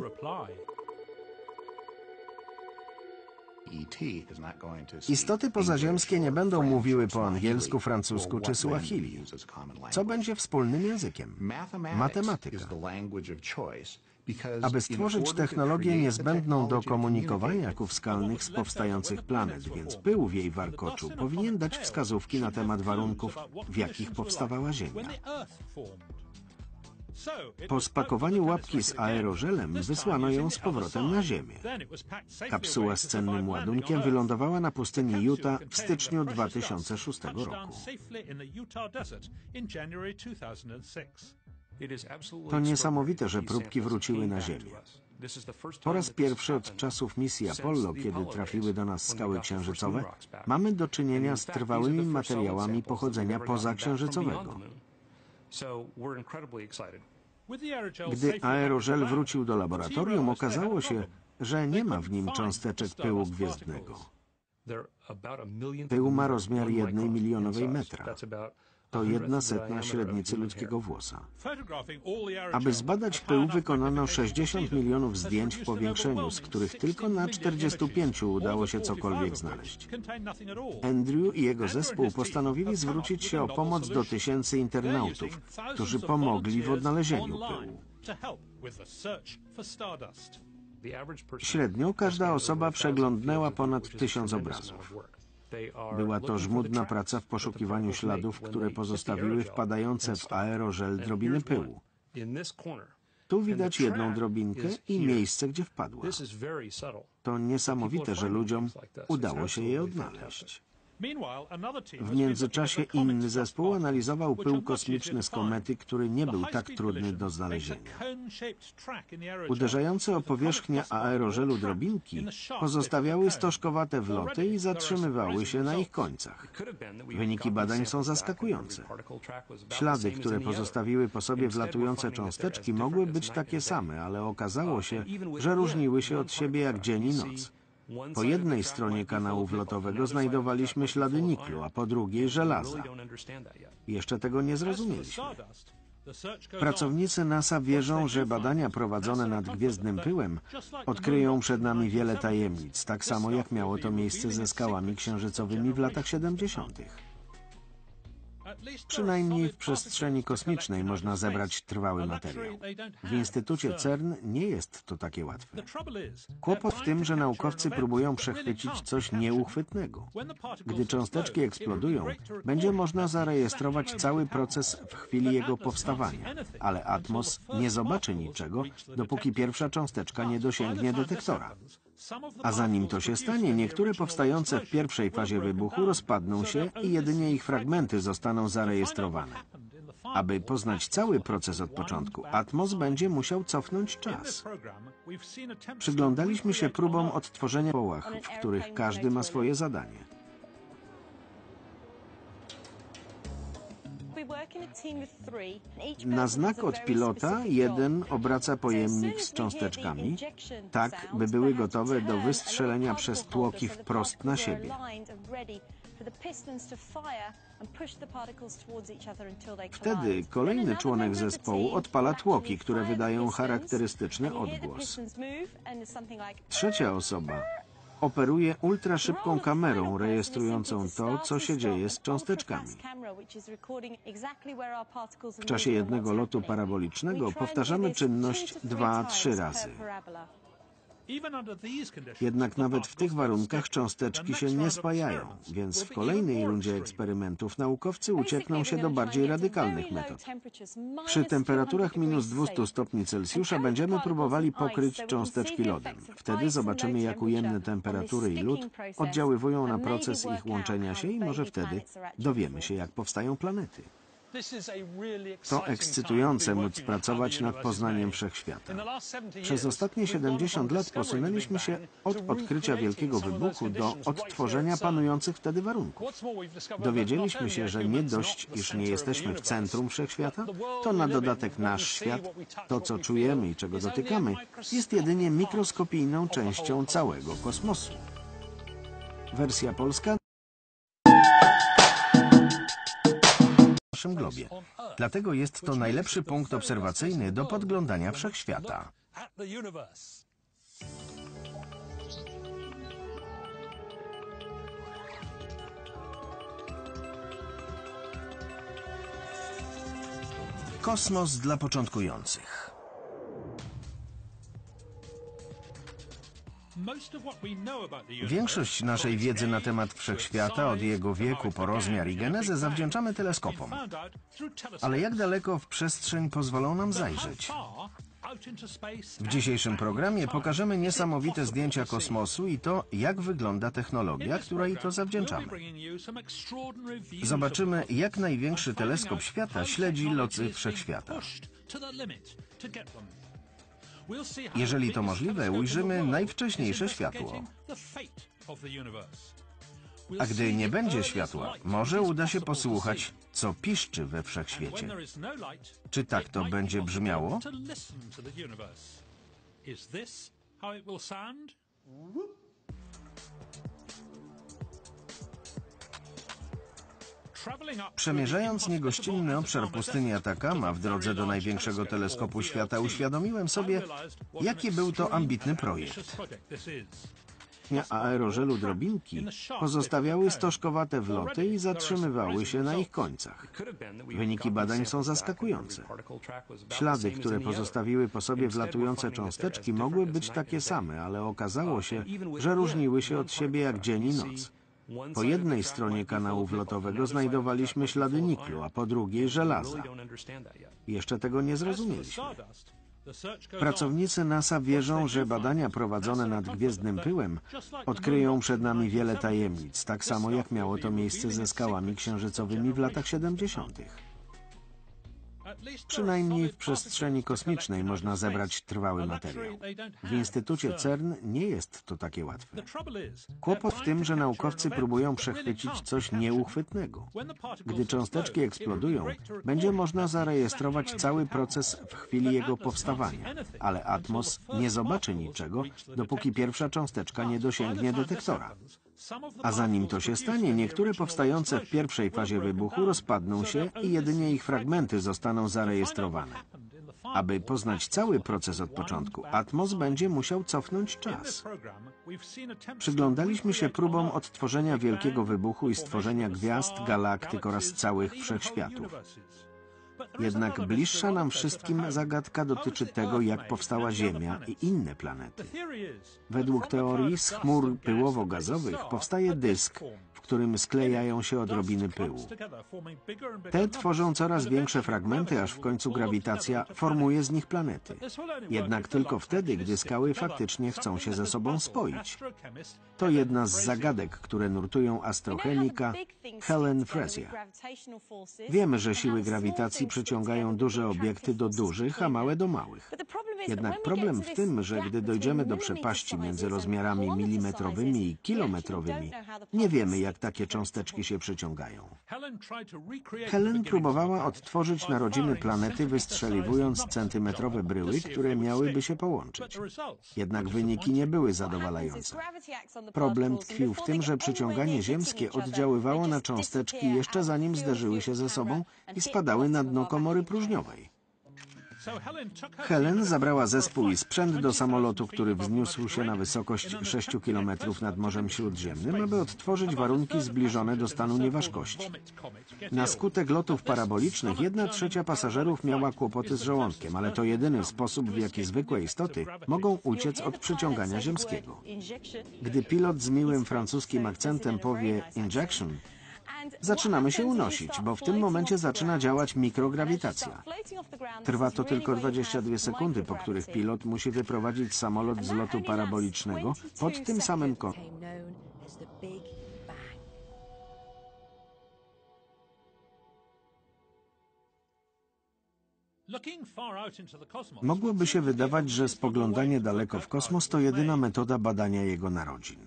Istoty pozaziemskie nie będą mówiły po angielsku, francusku czy suahili. Co będzie wspólnym językiem? Matematyka. Aby stworzyć technologię niezbędną do komunikowania kół skalnych z powstających planet, więc pył w jej warkoczu powinien dać wskazówki na temat warunków, w jakich powstawała Ziemia. Po spakowaniu łapki z aerożelem wysłano ją z powrotem na Ziemię. Kapsuła z cennym ładunkiem wylądowała na pustyni Utah w styczniu 2006 roku. To niesamowite, że próbki wróciły na Ziemię. Po raz pierwszy od czasów misji Apollo, kiedy trafiły do nas skały księżycowe, mamy do czynienia z trwałymi materiałami pochodzenia pozaksiężycowego. Gdy aerożel wrócił do laboratorium, okazało się, że nie ma w nim cząsteczek pyłu gwiezdnego. Pył ma rozmiar 1 milionowej metra. To 1/100 średnicy ludzkiego włosa. Aby zbadać pył, wykonano 60 milionów zdjęć w powiększeniu, z których tylko na 45 udało się cokolwiek znaleźć. Andrew i jego zespół postanowili zwrócić się o pomoc do tysięcy internautów, którzy pomogli w odnalezieniu pyłu. Średnio każda osoba przeglądnęła ponad 1000 obrazów. Była to żmudna praca w poszukiwaniu śladów, które pozostawiły wpadające w aerożel drobiny pyłu. Tu widać jedną drobinkę i miejsce, gdzie wpadła. To niesamowite, że ludziom udało się je odnaleźć. W międzyczasie inny zespół analizował pył kosmiczny z komety, który nie był tak trudny do znalezienia. Uderzające o powierzchnię aerożelu drobinki pozostawiały stożkowate wloty i zatrzymywały się na ich końcach. Wyniki badań są zaskakujące. Ślady, które pozostawiły po sobie wlatujące cząsteczki, mogły być takie same, ale okazało się, że różniły się od siebie jak dzień i noc. Po jednej stronie kanału wlotowego znajdowaliśmy ślady niklu, a po drugiej żelaza. Jeszcze tego nie zrozumieliśmy. Pracownicy NASA wierzą, że badania prowadzone nad gwiezdnym pyłem odkryją przed nami wiele tajemnic, tak samo jak miało to miejsce ze skałami księżycowymi w latach 70. Przynajmniej w przestrzeni kosmicznej można zebrać trwały materiał. W Instytucie CERN nie jest to takie łatwe. Kłopot w tym, że naukowcy próbują przechwycić coś nieuchwytnego. Gdy cząsteczki eksplodują, będzie można zarejestrować cały proces w chwili jego powstawania, ale Atmos nie zobaczy niczego, dopóki pierwsza cząsteczka nie dosięgnie detektora. A zanim to się stanie, niektóre powstające w pierwszej fazie wybuchu rozpadną się i jedynie ich fragmenty zostaną zarejestrowane. Aby poznać cały proces od początku, Atmos będzie musiał cofnąć czas. Przyglądaliśmy się próbom odtworzenia połach, w których każdy ma swoje zadanie. Na znak od pilota jeden obraca pojemnik z cząsteczkami, tak by były gotowe do wystrzelenia przez tłoki wprost na siebie. Wtedy kolejny członek zespołu odpala tłoki, które wydają charakterystyczny odgłos. Trzecia osoba operuje ultraszybką kamerą rejestrującą to, co się dzieje z cząsteczkami. W czasie jednego lotu parabolicznego powtarzamy czynność 2-3 razy. Jednak nawet w tych warunkach cząsteczki się nie spajają, więc w kolejnej rundzie eksperymentów naukowcy uciekną się do bardziej radykalnych metod. Przy temperaturach minus 200 stopni Celsjusza będziemy próbowali pokryć cząsteczki lodem. Wtedy zobaczymy, jak ujemne temperatury i lód oddziaływują na proces ich łączenia się i może wtedy dowiemy się, jak powstają planety. To ekscytujące móc pracować nad poznaniem wszechświata. Przez ostatnie 70 lat posunęliśmy się od odkrycia Wielkiego Wybuchu do odtworzenia panujących wtedy warunków. Dowiedzieliśmy się, że nie dość, iż nie jesteśmy w centrum wszechświata, to na dodatek nasz świat, to co czujemy i czego dotykamy, jest jedynie mikroskopijną częścią całego kosmosu. Wersja polska w naszym globie. Dlatego jest to najlepszy punkt obserwacyjny do podglądania wszechświata. Kosmos dla początkujących. Większość naszej wiedzy na temat wszechświata, od jego wieku po rozmiar i genezę, zawdzięczamy teleskopom. Ale jak daleko w przestrzeń pozwolą nam zajrzeć? W dzisiejszym programie pokażemy niesamowite zdjęcia kosmosu i to, jak wygląda technologia, której to zawdzięczamy. Zobaczymy, jak największy teleskop świata śledzi loty wszechświata. Jeżeli to możliwe, ujrzymy najwcześniejsze światło. A gdy nie będzie światła, może uda się posłuchać, co piszczy we wszechświecie. Czy tak to będzie brzmiało? Przemierzając niegościnny obszar pustyni Atacama w drodze do największego teleskopu świata, uświadomiłem sobie, jaki był to ambitny projekt. Aerożelu drobinki pozostawiały stożkowate wloty i zatrzymywały się na ich końcach. Wyniki badań są zaskakujące. Ślady, które pozostawiły po sobie wlatujące cząsteczki, mogły być takie same, ale okazało się, że różniły się od siebie jak dzień i noc. Po jednej stronie kanału wlotowego znajdowaliśmy ślady niklu, a po drugiej żelaza. Jeszcze tego nie zrozumieliśmy. Pracownicy NASA wierzą, że badania prowadzone nad gwiezdnym pyłem odkryją przed nami wiele tajemnic, tak samo jak miało to miejsce ze skałami księżycowymi w latach 70. Przynajmniej w przestrzeni kosmicznej można zebrać trwały materiał. W Instytucie CERN nie jest to takie łatwe. Kłopot w tym, że naukowcy próbują przechwycić coś nieuchwytnego. Gdy cząsteczki eksplodują, będzie można zarejestrować cały proces w chwili jego powstawania, ale Atmos nie zobaczy niczego, dopóki pierwsza cząsteczka nie dosięgnie detektora. A zanim to się stanie, niektóre powstające w pierwszej fazie wybuchu rozpadną się i jedynie ich fragmenty zostaną zarejestrowane. Aby poznać cały proces od początku, Atmos będzie musiał cofnąć czas. Przyglądaliśmy się próbom odtworzenia Wielkiego Wybuchu i stworzenia gwiazd, galaktyk oraz całych wszechświatów. Jednak bliższa nam wszystkim zagadka dotyczy tego, jak powstała Ziemia i inne planety. Według teorii z chmur pyłowo-gazowych powstaje dysk, w którym sklejają się odrobiny pyłu. Te tworzą coraz większe fragmenty, aż w końcu grawitacja formuje z nich planety. Jednak tylko wtedy, gdy skały faktycznie chcą się ze sobą spoić. To jedna z zagadek, które nurtują astrochemika Helen Frazier. Wiemy, że siły grawitacji cząsteczki przyciągają duże obiekty do dużych, a małe do małych. Jednak problem w tym, że gdy dojdziemy do przepaści między rozmiarami milimetrowymi i kilometrowymi, nie wiemy, jak takie cząsteczki się przyciągają. Helen próbowała odtworzyć narodziny planety, wystrzeliwując centymetrowe bryły, które miałyby się połączyć. Jednak wyniki nie były zadowalające. Problem tkwił w tym, że przyciąganie ziemskie oddziaływało na cząsteczki jeszcze zanim zderzyły się ze sobą i spadały na dno komory próżniowej. Helen zabrała zespół i sprzęt do samolotu, który wzniósł się na wysokość 6 km nad Morzem Śródziemnym, aby odtworzyć warunki zbliżone do stanu nieważkości. Na skutek lotów parabolicznych 1/3 pasażerów miała kłopoty z żołądkiem, ale to jedyny sposób, w jaki zwykłe istoty mogą uciec od przyciągania ziemskiego. Gdy pilot z miłym francuskim akcentem powie injection, zaczynamy się unosić, bo w tym momencie zaczyna działać mikrograwitacja. Trwa to tylko 22 sekundy, po których pilot musi wyprowadzić samolot z lotu parabolicznego pod tym samym kątem. Mogłoby się wydawać, że spoglądanie daleko w kosmos to jedyna metoda badania jego narodzin.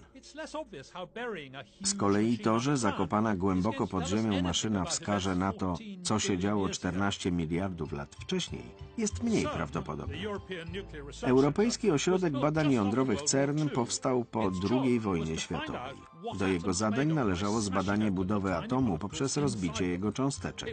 Z kolei to, że zakopana głęboko pod ziemią maszyna wskaże na to, co się działo 14 miliardów lat wcześniej, jest mniej prawdopodobne. Europejski Ośrodek Badań Jądrowych CERN powstał po II wojnie światowej. Do jego zadań należało zbadanie budowy atomu poprzez rozbicie jego cząsteczek.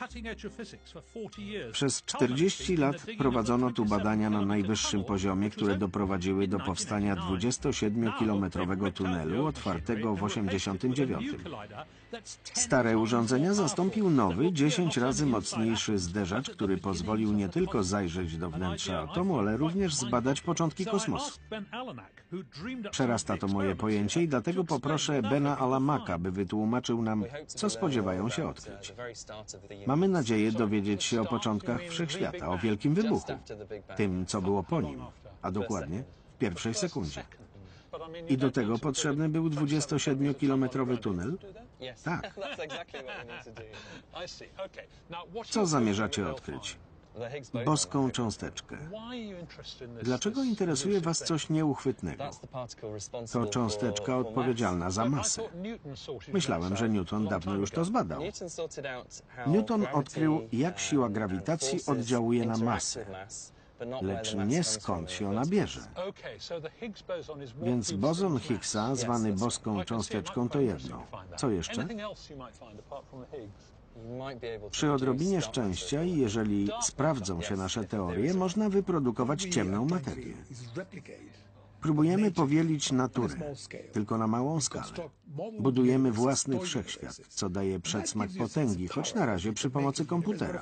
Przez 40 lat prowadzono tu badania na najwyższym poziomie, które doprowadziły do powstania 27-kilometrowego tunelu otwartego w 1989. Stare urządzenia zastąpił nowy, 10 razy mocniejszy zderzacz, który pozwolił nie tylko zajrzeć do wnętrza atomu, ale również zbadać początki kosmosu. Przerasta to moje pojęcie i dlatego poproszę Bena Allamacka, by wytłumaczył nam, co spodziewają się odkryć. Mamy nadzieję dowiedzieć się o początkach wszechświata, o wielkim wybuchu, tym, co było po nim, a dokładnie w pierwszej sekundzie. I do tego potrzebny był 27-kilometrowy tunel? Tak. Co zamierzacie odkryć? Boską cząsteczkę. Dlaczego interesuje Was coś nieuchwytnego? To cząsteczka odpowiedzialna za masę. Myślałem, że Newton dawno już to zbadał. Newton odkrył, jak siła grawitacji oddziałuje na masę, lecz nie skąd się ona bierze. Więc bozon Higgsa, zwany boską cząsteczką, to jedno. Co jeszcze? Przy odrobinie szczęścia i jeżeli sprawdzą się nasze teorie, można wyprodukować ciemną materię. Próbujemy powielić naturę, tylko na małą skalę. Budujemy własny wszechświat, co daje przedsmak potęgi, choć na razie przy pomocy komputera.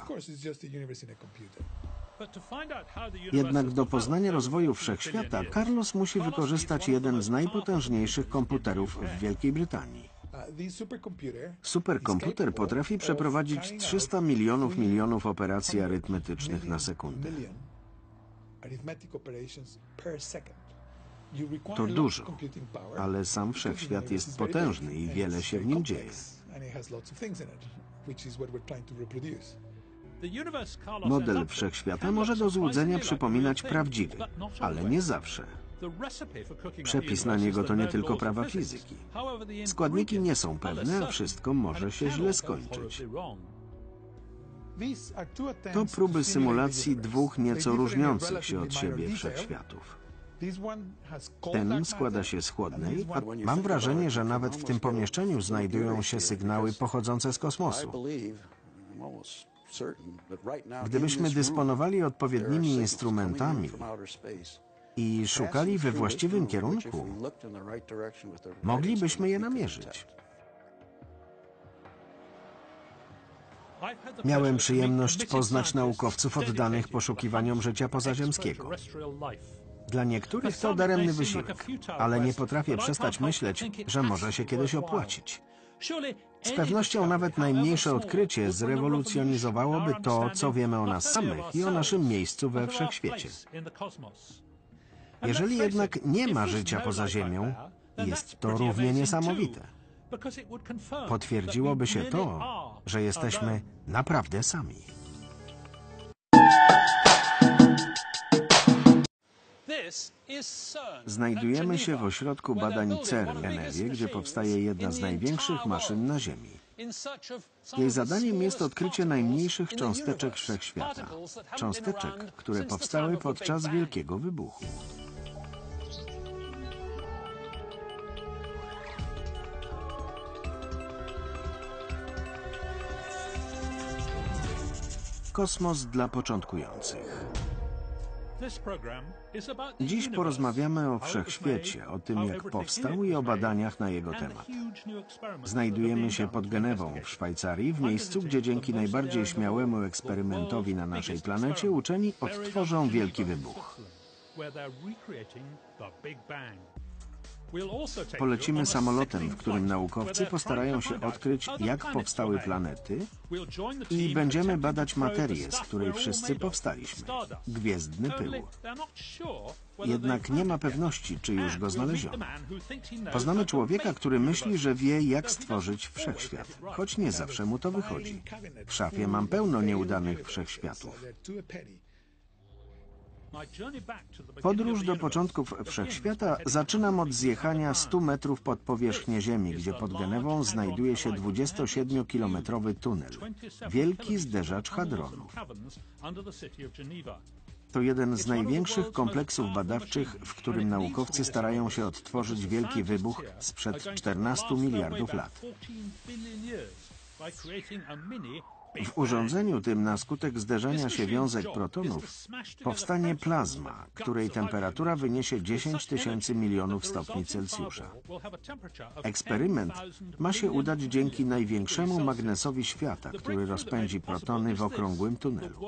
Jednak do poznania rozwoju wszechświata Carlos musi wykorzystać jeden z najpotężniejszych komputerów w Wielkiej Brytanii. Superkomputer potrafi przeprowadzić 300 milionów operacji arytmetycznych na sekundę. To dużo, ale sam wszechświat jest potężny i wiele się w nim dzieje. Model wszechświata może do złudzenia przypominać prawdziwy, ale nie zawsze. Przepis na niego to nie tylko prawa fizyki. Składniki nie są pewne, a wszystko może się źle skończyć. To próby symulacji dwóch nieco różniących się od siebie wszechświatów. Ten składa się z chłodnej, a mam wrażenie, że nawet w tym pomieszczeniu znajdują się sygnały pochodzące z kosmosu. Gdybyśmy dysponowali odpowiednimi instrumentami i szukali we właściwym kierunku, moglibyśmy je namierzyć. Miałem przyjemność poznać naukowców oddanych poszukiwaniom życia pozaziemskiego. Dla niektórych to daremny wysiłek, ale nie potrafię przestać myśleć, że może się kiedyś opłacić. Z pewnością nawet najmniejsze odkrycie zrewolucjonizowałoby to, co wiemy o nas samych i o naszym miejscu we wszechświecie. Jeżeli jednak nie ma życia poza Ziemią, jest to równie niesamowite. Potwierdziłoby się to, że jesteśmy naprawdę sami. Znajdujemy się w ośrodku badań CERN w Genewie, gdzie powstaje jedna z największych maszyn na Ziemi. Jej zadaniem jest odkrycie najmniejszych cząsteczek wszechświata. Cząsteczek, które powstały podczas Wielkiego Wybuchu. Kosmos dla początkujących. Dziś porozmawiamy o wszechświecie, o tym, jak powstał i o badaniach na jego temat. Znajdujemy się pod Genewą w Szwajcarii, w miejscu, gdzie dzięki najbardziej śmiałemu eksperymentowi na naszej planecie uczeni odtworzą Wielki Wybuch. Polecimy samolotem, w którym naukowcy postarają się odkryć, jak powstały planety, i będziemy badać materię, z której wszyscy powstaliśmy – gwiezdny pył. Jednak nie ma pewności, czy już go znaleziono. Poznamy człowieka, który myśli, że wie, jak stworzyć wszechświat, choć nie zawsze mu to wychodzi. W szafie mam pełno nieudanych wszechświatów. Podróż do początków wszechświata zaczynam od zjechania 100 metrów pod powierzchnię Ziemi, gdzie pod Genewą znajduje się 27-kilometrowy tunel. Wielki zderzacz hadronów. To jeden z największych kompleksów badawczych, w którym naukowcy starają się odtworzyć Wielki Wybuch sprzed 14 miliardów lat. W urządzeniu tym na skutek zderzenia się wiązek protonów powstanie plazma, której temperatura wyniesie 10 tysięcy milionów stopni Celsjusza. Eksperyment ma się udać dzięki największemu magnesowi świata, który rozpędzi protony w okrągłym tunelu.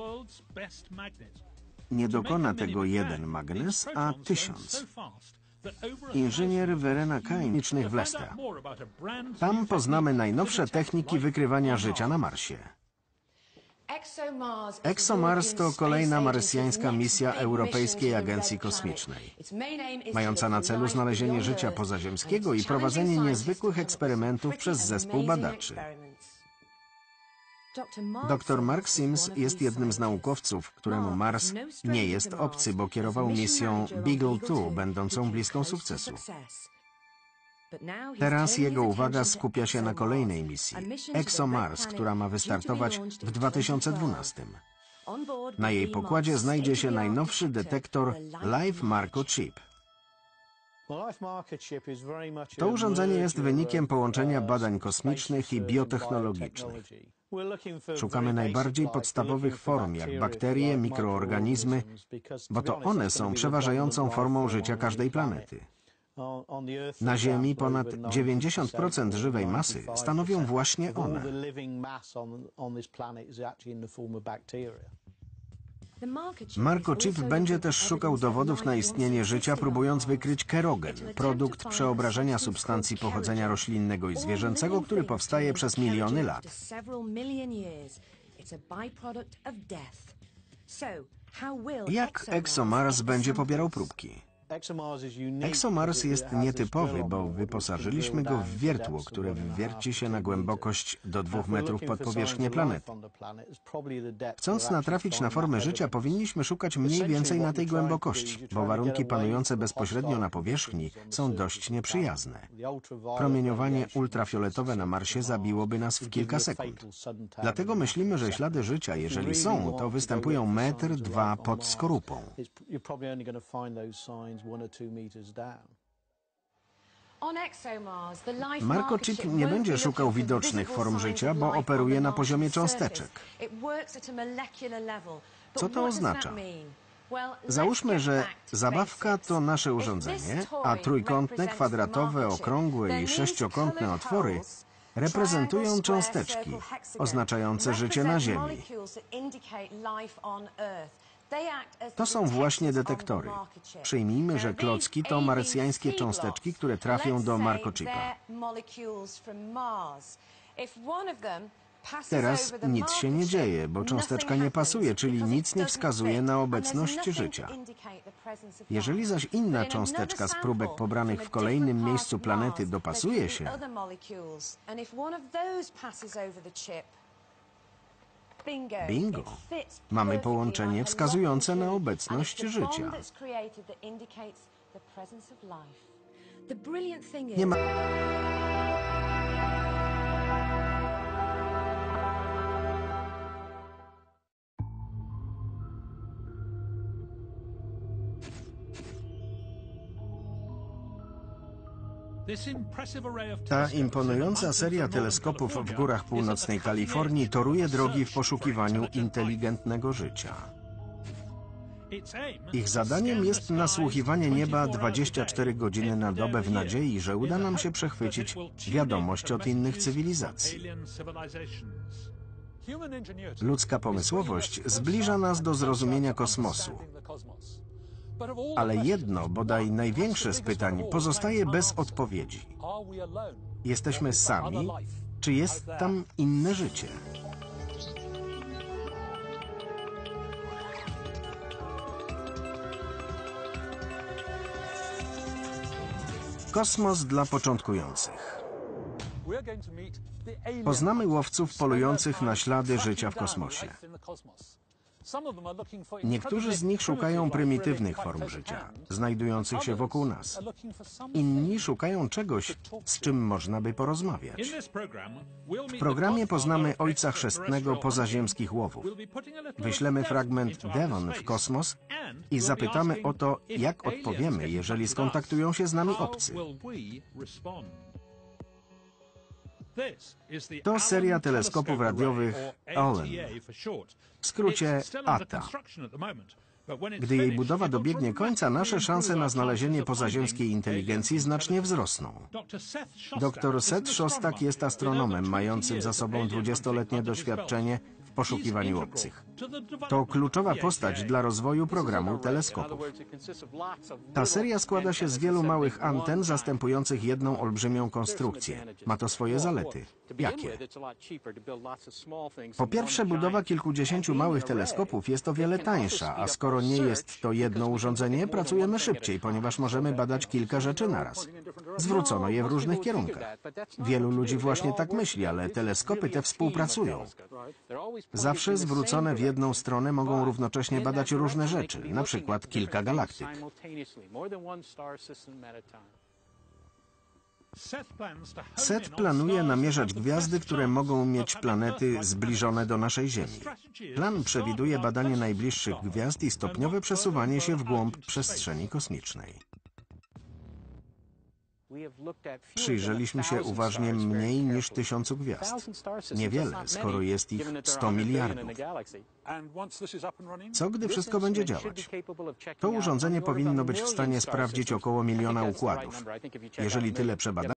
Nie dokona tego jeden magnes, a 1000. Inżynier Verena Kain w Leicester. Tam poznamy najnowsze techniki wykrywania życia na Marsie. ExoMars to kolejna marsjańska misja Europejskiej Agencji Kosmicznej, mająca na celu znalezienie życia pozaziemskiego i prowadzenie niezwykłych eksperymentów przez zespół badaczy. Dr Mark Sims jest jednym z naukowców, któremu Mars nie jest obcy, bo kierował misją Beagle 2, będącą bliską sukcesu. Teraz jego uwaga skupia się na kolejnej misji, ExoMars, która ma wystartować w 2012. Na jej pokładzie znajdzie się najnowszy detektor Live Marco Chip. To urządzenie jest wynikiem połączenia badań kosmicznych i biotechnologicznych. Szukamy najbardziej podstawowych form, jak bakterie, mikroorganizmy, bo to one są przeważającą formą życia każdej planety. Na Ziemi ponad 90% żywej masy stanowią właśnie one. Marco Chip będzie też szukał dowodów na istnienie życia, próbując wykryć kerogen, produkt przeobrażenia substancji pochodzenia roślinnego i zwierzęcego, który powstaje przez miliony lat. Jak ExoMars będzie pobierał próbki? ExoMars jest nietypowy, bo wyposażyliśmy go w wiertło, które wywierci się na głębokość do 2 metrów pod powierzchnię planety. Chcąc natrafić na formę życia, powinniśmy szukać mniej więcej na tej głębokości, bo warunki panujące bezpośrednio na powierzchni są dość nieprzyjazne. Promieniowanie ultrafioletowe na Marsie zabiłoby nas w kilka sekund. Dlatego myślimy, że ślady życia, jeżeli są, to występują 1–2 metry pod skorupą. Marco Chip nie będzie szukał widocznych form życia, bo operuje na poziomie cząsteczek. Co to oznacza? Załóżmy, że zabawka to nasze urządzenie, a trójkątne, kwadratowe, okrągłe i sześciokątne otwory reprezentują cząsteczki, oznaczające życie na Ziemi. To są właśnie detektory. Przyjmijmy, że klocki to marsjańskie cząsteczki, które trafią do Marco Chipa. Teraz nic się nie dzieje, bo cząsteczka nie pasuje, czyli nic nie wskazuje na obecność życia. Jeżeli zaś inna cząsteczka z próbek pobranych w kolejnym miejscu planety dopasuje się, Bingo! Mamy połączenie wskazujące na obecność życia. Nie ma... Ta imponująca seria teleskopów w górach północnej Kalifornii toruje drogi w poszukiwaniu inteligentnego życia. Ich zadaniem jest nasłuchiwanie nieba 24 godziny na dobę w nadziei, że uda nam się przechwycić wiadomość od innych cywilizacji. Ludzka pomysłowość zbliża nas do zrozumienia kosmosu. Ale jedno, bodaj największe z pytań, pozostaje bez odpowiedzi. Jesteśmy sami, czy jest tam inne życie? Kosmos dla początkujących. Poznamy łowców polujących na ślady życia w kosmosie. Niektórzy z nich szukają prymitywnych form życia, znajdujących się wokół nas. Inni szukają czegoś, z czym można by porozmawiać. W programie poznamy ojca chrzestnego pozaziemskich łowów. Wyślemy fragment Devon w kosmos i zapytamy o to, jak odpowiemy, jeżeli skontaktują się z nami obcy. To seria teleskopów radiowych Allen, w skrócie ATA. Gdy jej budowa dobiegnie końca, nasze szanse na znalezienie pozaziemskiej inteligencji znacznie wzrosną. Dr Seth Shostak jest astronomem mającym za sobą 20-letnie doświadczenie w poszukiwaniu obcych. To kluczowa postać dla rozwoju programu teleskopów. Ta seria składa się z wielu małych anten zastępujących jedną olbrzymią konstrukcję. Ma to swoje zalety. Jakie? Po pierwsze, budowa kilkudziesięciu małych teleskopów jest o wiele tańsza, a skoro nie jest to jedno urządzenie, pracujemy szybciej, ponieważ możemy badać kilka rzeczy naraz. Zwrócono je w różnych kierunkach. Wielu ludzi właśnie tak myśli, ale teleskopy te współpracują. Zawsze zwrócone w jedną stronę mogą równocześnie badać różne rzeczy, na przykład kilka galaktyk. Seth planuje namierzać gwiazdy, które mogą mieć planety zbliżone do naszej Ziemi. Plan przewiduje badanie najbliższych gwiazd i stopniowe przesuwanie się w głąb przestrzeni kosmicznej. Przyjrzeliśmy się uważnie mniej niż 1000 gwiazd. Niewiele, skoro jest ich 100 miliardów. Co gdy wszystko będzie działać? To urządzenie powinno być w stanie sprawdzić około 1 000 000 układów. Jeżeli tyle przebadamy,